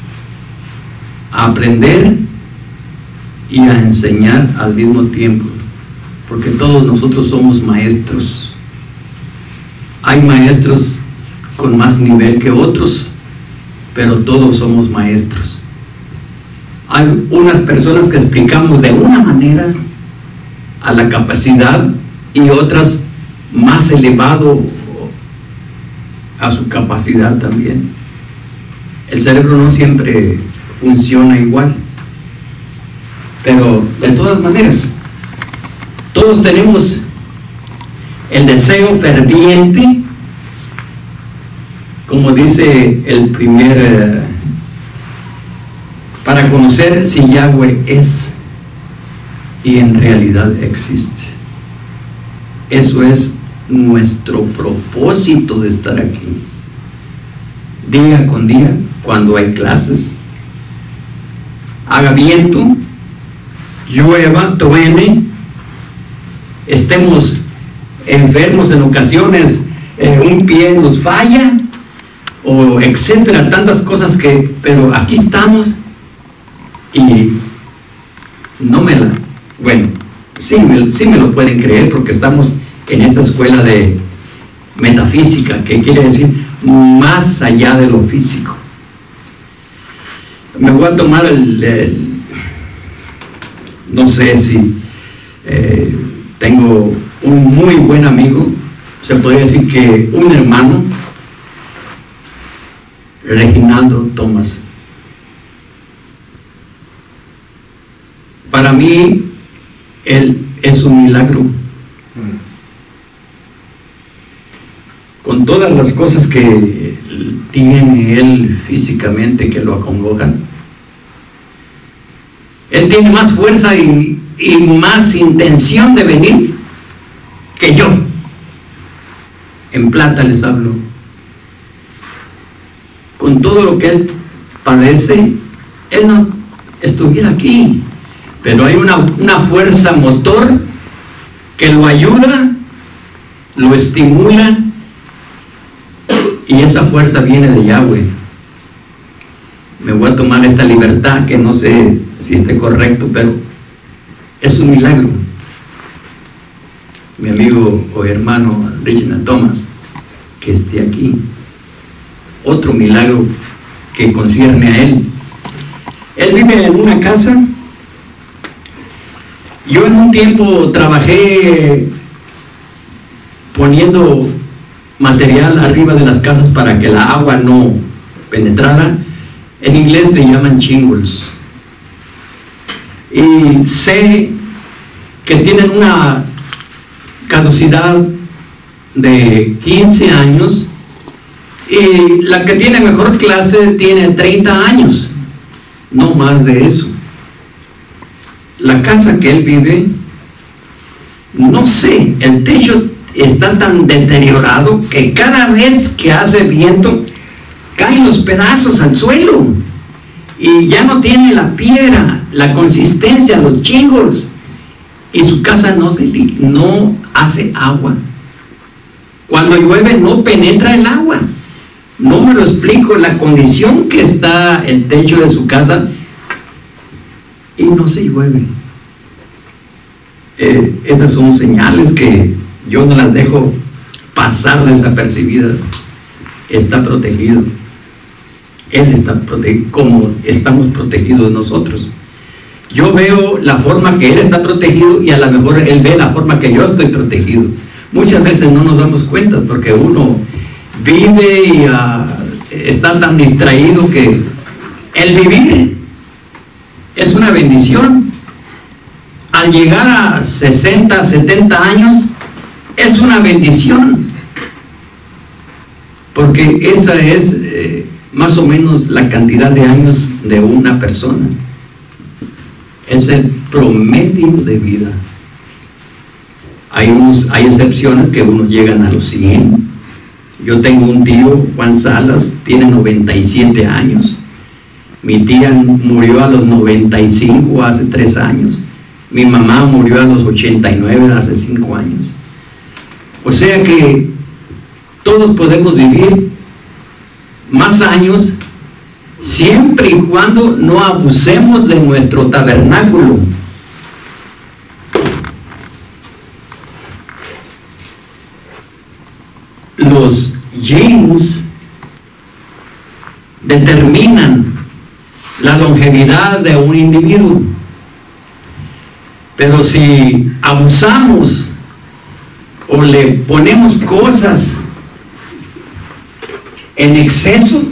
a aprender y a enseñar al mismo tiempo, porque todos nosotros somos maestros. Hay maestros con más nivel que otros, pero todos somos maestros. Hay unas personas que explicamos de una manera a la capacidad y otras más elevado a su capacidad también. El cerebro no siempre funciona igual, pero de todas maneras todos tenemos el deseo ferviente, como dice el primer, eh, para conocer si Yahweh es y en realidad existe. Eso es nuestro propósito de estar aquí, día con día, cuando hay clases, haga viento, llueva, truene, estemos enfermos en ocasiones, eh, un pie nos falla, o etcétera, tantas cosas que, pero aquí estamos y no me la, bueno, sí me, sí me lo pueden creer porque estamos en esta escuela de metafísica, que quiere decir más allá de lo físico. Me voy a tomar el, el no sé si eh, tengo un muy buen amigo, se podría decir que un hermano, Reginaldo Thomas. Para mí él es un milagro, con todas las cosas que tiene él físicamente que lo acongojan. Él tiene más fuerza y, y más intención de venir que yo. En plata les hablo. con todo lo que él padece, él no estuviera aquí. Pero hay una, una fuerza motor que lo ayuda, lo estimula, y esa fuerza viene de Yahweh. Me voy a tomar esta libertad, que no sé si esté correcto, pero es un milagro. Mi amigo o hermano Reginald Thomas, que esté aquí, otro milagro que concierne a él. Él vive en una casa. Yo en un tiempo trabajé poniendo material arriba de las casas para que la agua no penetrara. En inglés le llaman shingles. Y sé que tienen una caducidad de quince años, y la que tiene mejor clase tiene treinta años, no más de eso. La casa que él vive, no sé, el techo está tan deteriorado que cada vez que hace viento caen los pedazos al suelo, y ya no tiene la piedra, la consistencia, los shingles, y su casa no, se, no hace agua. Cuando llueve no penetra el agua. No me lo explico, la condición que está el techo de su casa, y no se llueve. Eh, esas son señales que yo no las dejo pasar desapercibidas. Está protegido. Él está protegido, como estamos protegidos nosotros. Yo veo la forma que él está protegido, y a lo mejor él ve la forma que yo estoy protegido. Muchas veces no nos damos cuenta, porque uno vive y uh, está tan distraído que el vivir es una bendición. Al llegar a sesenta, setenta años es una bendición, porque esa es eh, más o menos la cantidad de años de una persona. Es el promedio de vida. Hay, unos, hay excepciones que unos llegan a los cien. Yo tengo un tío, Juan Salas, tiene noventa y siete años. Mi tía murió a los noventa y cinco hace tres años. Mi mamá murió a los ochenta y nueve hace cinco años. O sea que todos podemos vivir más años, siempre y cuando no abusemos de nuestro tabernáculo. Los genes determinan la longevidad de un individuo, pero si abusamos o le ponemos cosas en exceso,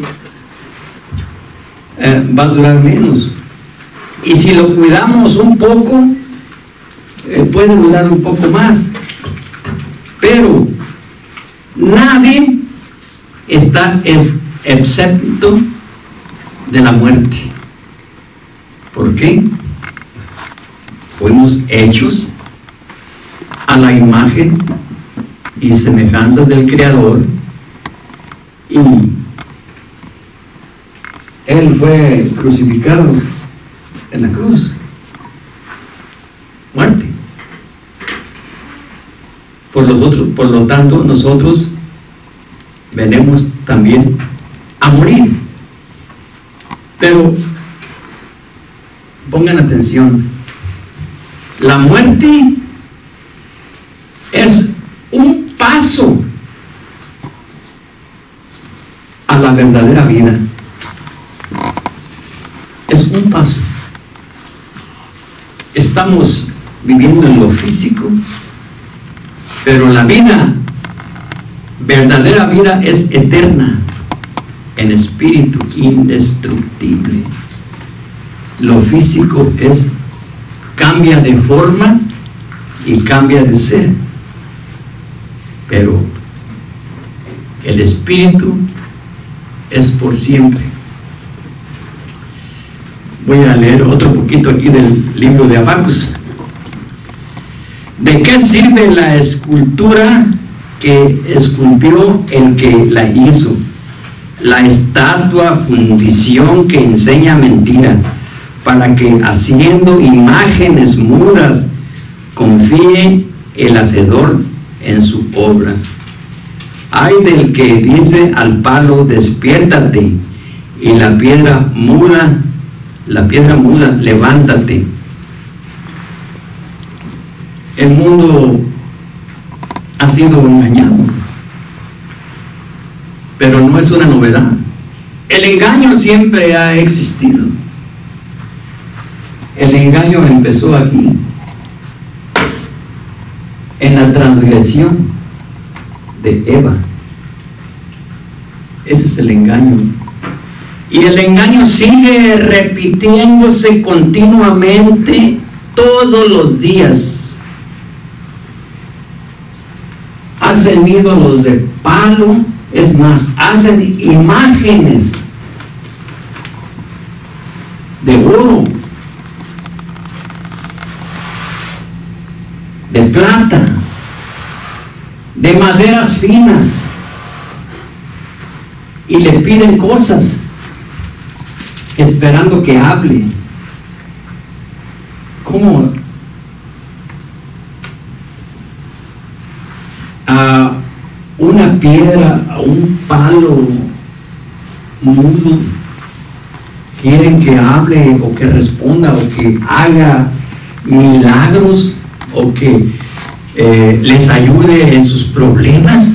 eh, va a durar menos. Y si lo cuidamos un poco, eh, puede durar un poco más. Pero nadie está excepto de la muerte. ¿Por qué? Fuimos hechos a la imagen y semejanza del Creador, y Él fue crucificado en la cruz. Muerte. Por, los otros, por lo tanto, nosotros venimos también a morir. Pero pongan atención, la muerte es un paso a la verdadera vida. Es un paso. Estamos viviendo en lo físico, pero la vida, verdadera vida, es eterna, en espíritu, indestructible. Lo físico es, cambia de forma y cambia de ser, pero el espíritu es por siempre. Voy a leer otro poquito aquí del libro de Habacuc. ¿De qué sirve la escultura que esculpió el que la hizo? la estatua fundición que enseña mentira, para que haciendo imágenes mudas confíe el hacedor en su obra. Ay del que dice al palo, despiértate, y la piedra muda, la piedra muda, levántate. El mundo ha sido engañado, pero no es una novedad. El engaño siempre ha existido. El engaño empezó aquí, en la transgresión de Eva. Ese es el engaño. Y el engaño sigue repitiéndose continuamente todos los días. Hacen ídolos de palo, es más, hacen imágenes de oro, de plata, de maderas finas, y le piden cosas esperando que hable. ¿Cómo? A una piedra, a un palo mudo, quieren que hable o que responda o que haga milagros o que eh, les ayude en sus problemas.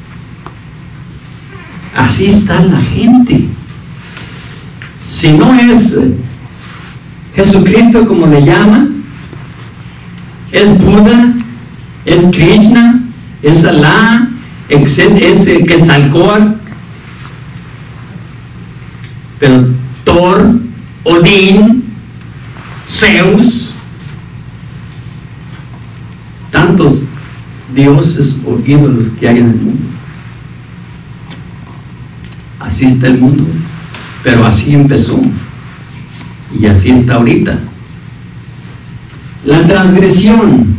Así está la gente. Si no es Jesucristo, como le llaman, es Buda, es Krishna, es Alá, es Quetzalcóatl, pero Thor, Odín, Zeus, tantos dioses o ídolos que hay en el mundo. Así está el mundo, pero así empezó y así está ahorita. La transgresión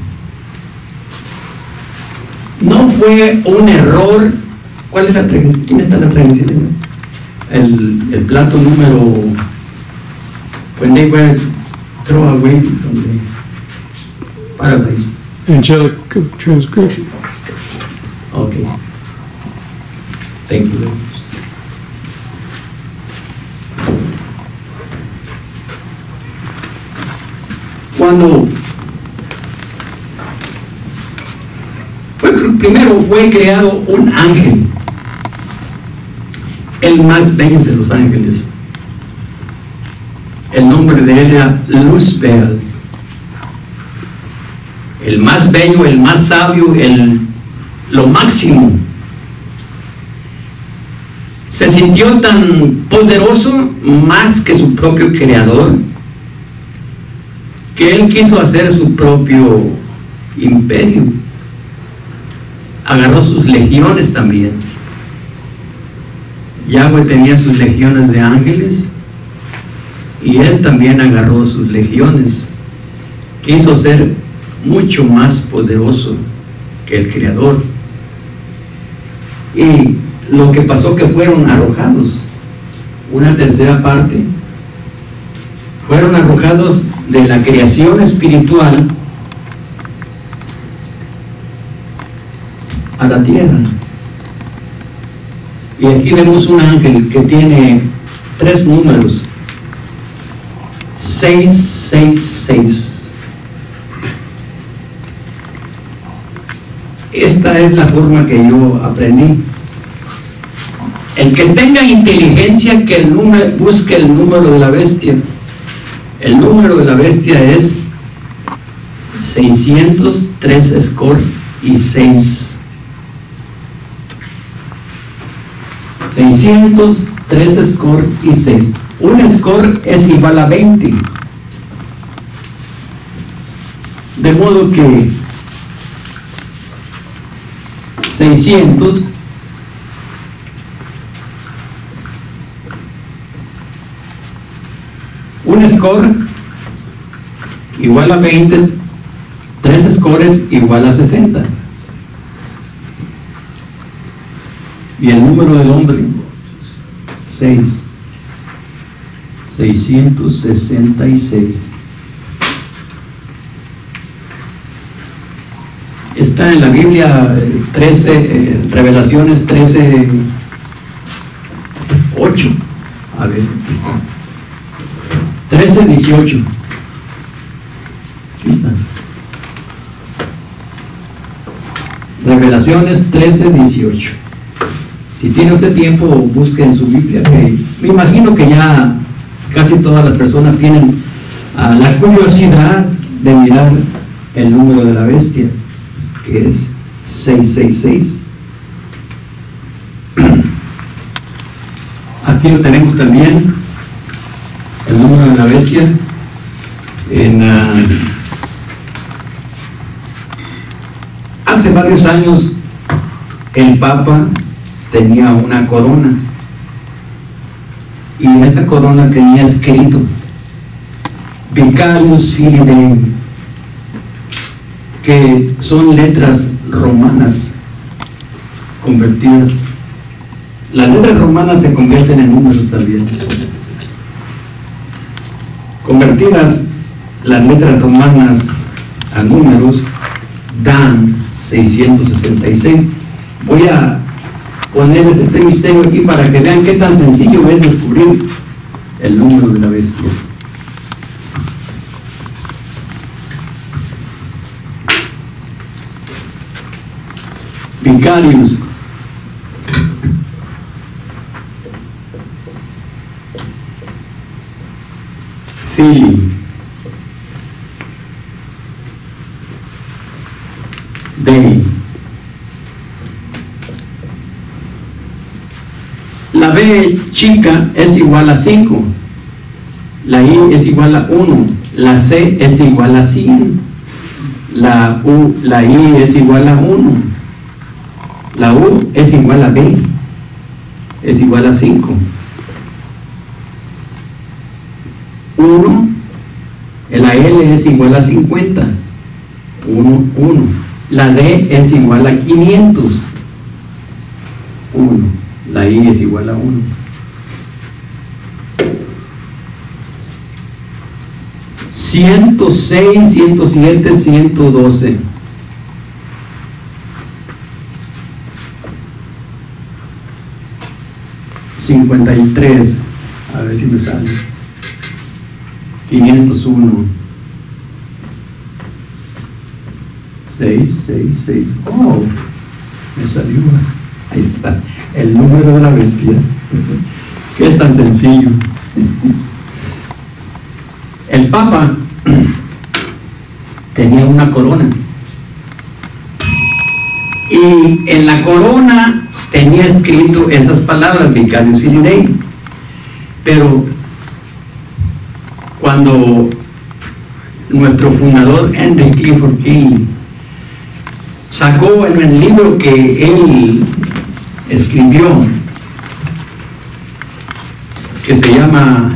no fue un error. ¿Cuál es la transgresión? ¿Quién está en la transgresión? El, el plato número, when they were thrown away from the paradise. Angelic transgression. Okay. Thank you very much. Cuando fue, primero fue creado un ángel, el más bello de los ángeles. El nombre de él era Luzbel, el más bello, el más sabio, el, lo máximo. Se sintió tan poderoso, más que su propio creador, que él quiso hacer su propio imperio. Agarró sus legiones también. Yahweh tenía sus legiones de ángeles y él también agarró sus legiones. Quiso ser mucho más poderoso que el Creador. Y lo que pasó que fueron arrojados, una tercera parte, fueron arrojados de la creación espiritual a la tierra. Y aquí vemos un ángel que tiene tres números: seis, seis, seis. Esta es la forma que yo aprendí. El que tenga inteligencia, que el número, busque el número de la bestia. El número de la bestia es seiscientos tres scores y seis. seiscientos tres scores y seis. Un score es igual a veinte. De modo que seiscientos un score igual a veinte, tres scores igual a sesenta. Y el número del hombre seis, seiscientos sesenta y seis. Está en la Biblia trece, eh, Revelaciones trece, ocho. A ver, aquí está. trece, dieciocho. Aquí está. Revelaciones trece, dieciocho. Si tiene usted tiempo, busque en su Biblia, que me imagino que ya casi todas las personas tienen uh, la curiosidad de mirar el número de la bestia, que es seiscientos sesenta y seis. Aquí lo tenemos también, el número de la bestia, en, uh, hace varios años el Papa tenía una corona, y en esa corona tenía escrito Vicarius Filii Dei, que son letras romanas convertidas. Las letras romanas se convierten en números también. Convertidas las letras romanas a números dan seiscientos sesenta y seis. Voy a ponerles este misterio aquí para que vean qué tan sencillo es descubrir el número de la bestia. Vicarius Filii Dei. La B chica es igual a cinco, la I es igual a uno, la C es igual a cien, la U, la I es igual a uno, la U es igual a B, es igual a cinco. uno, la L es igual a cincuenta, uno, uno. La D es igual a quinientos, uno. La I es igual a uno. ciento seis, ciento siete, ciento doce. cincuenta y tres. A ver si me sale. quinientos uno. seis, seis, seis. Oh, me salió. Ahí está, el número de la bestia. Que es tan sencillo. El Papa tenía una corona, y en la corona tenía escrito esas palabras, Vicarius Filii Dei. Pero cuando nuestro fundador Henry Clifford King sacó en el libro que él escribió, que se llama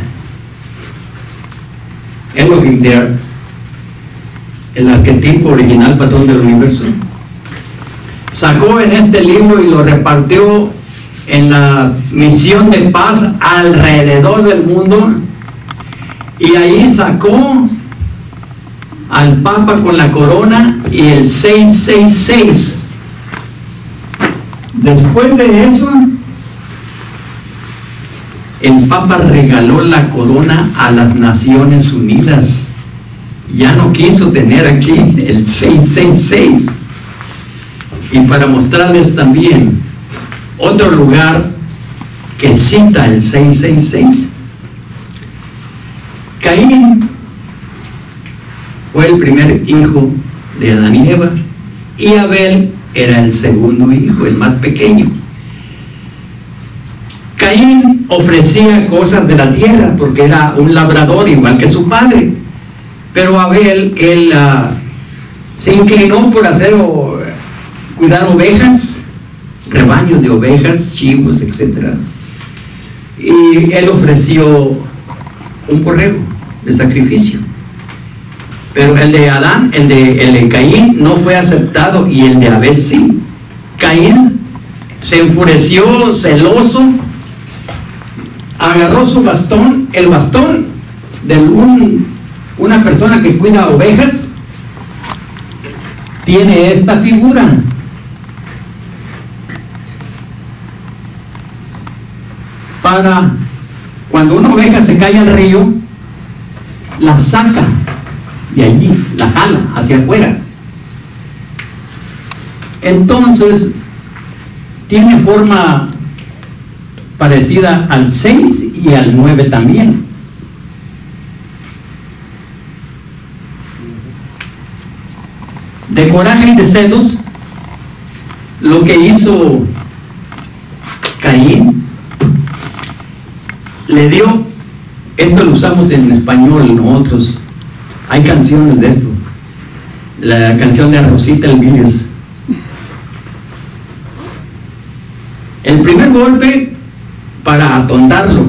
Elohim There, el arquetipo original patrón del universo, sacó en este libro y lo repartió en la misión de paz alrededor del mundo, y ahí sacó al Papa con la corona y el seiscientos sesenta y seis. Después de eso, el Papa regaló la corona a las Naciones Unidas. Ya no quiso tener aquí el seiscientos sesenta y seis. Y para mostrarles también otro lugar que cita el seiscientos sesenta y seis, Caín fue el primer hijo de Adán y Eva, y Abel era el segundo hijo, el más pequeño. Caín ofrecía cosas de la tierra porque era un labrador igual que su padre, pero Abel, él uh, se inclinó por hacer o cuidar ovejas, rebaños de ovejas, chivos, etcétera, y él ofreció un borrego de sacrificio. Pero el de Adán, el de, el de Caín no fue aceptado, y el de Abel sí. Caín se enfureció, celoso, agarró su bastón, el bastón de un, una persona que cuida ovejas, tiene esta figura. Para cuando una oveja se cae al río, la saca de allí, la jala hacia afuera. Entonces, tiene forma parecida al seis y al nueve también. De coraje y de celos, lo que hizo Caín, le dio, esto lo usamos en español nosotros, hay canciones de esto, la canción de Rosita Elvíez. El primer golpe para atontarlo,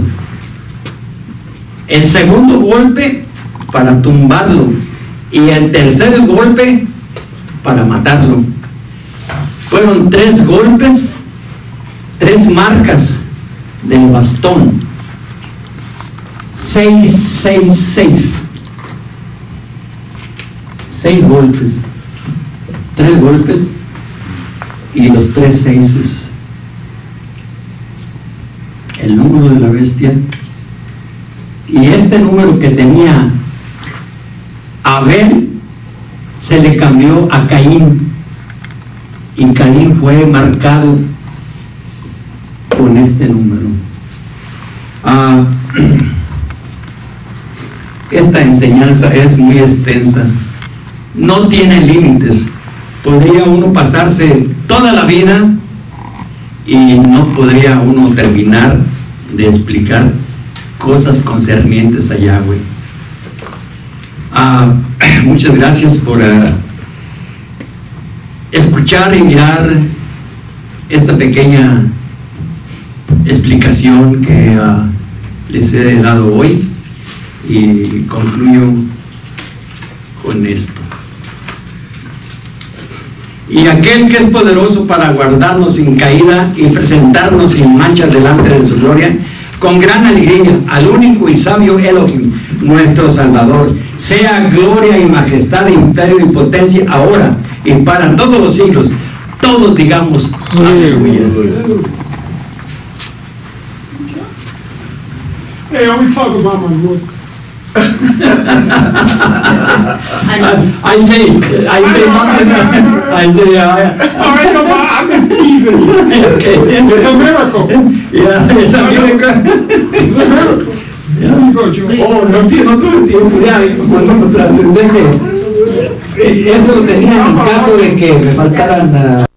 el segundo golpe para tumbarlo y el tercer golpe para matarlo. Fueron tres golpes, tres marcas del bastón, seis, seis, seis, seis golpes, tres golpes y los tres seises. El número de la bestia, y este número que tenía Abel se le cambió a Caín, y Caín fue marcado con este número. Ah, esta enseñanza es muy extensa, no tiene límites, podría uno pasarse toda la vida y no podría uno terminar de explicar cosas concernientes a Yahweh. Ah, muchas gracias por uh, escuchar y mirar esta pequeña explicación que uh, les he dado hoy, y concluyo con esto. Y aquel que es poderoso para guardarnos sin caída y presentarnos sin mancha delante de su gloria, con gran alegría, al único y sabio Elohim, nuestro Salvador, sea gloria y majestad, imperio y potencia, ahora y para todos los siglos. Todos digamos aleluya. Hey, are we talking about my work? I, I say, I say something. I say, uh, All right, no, I'm just teasing you. okay. It's a miracle. Yeah, it's a miracle. It's a miracle. Yeah. There you go, Joe. Oh, no, sí, no tuve tiempo. Ya, cuando me traté de que eso lo tenía en caso de que me faltaran. Uh,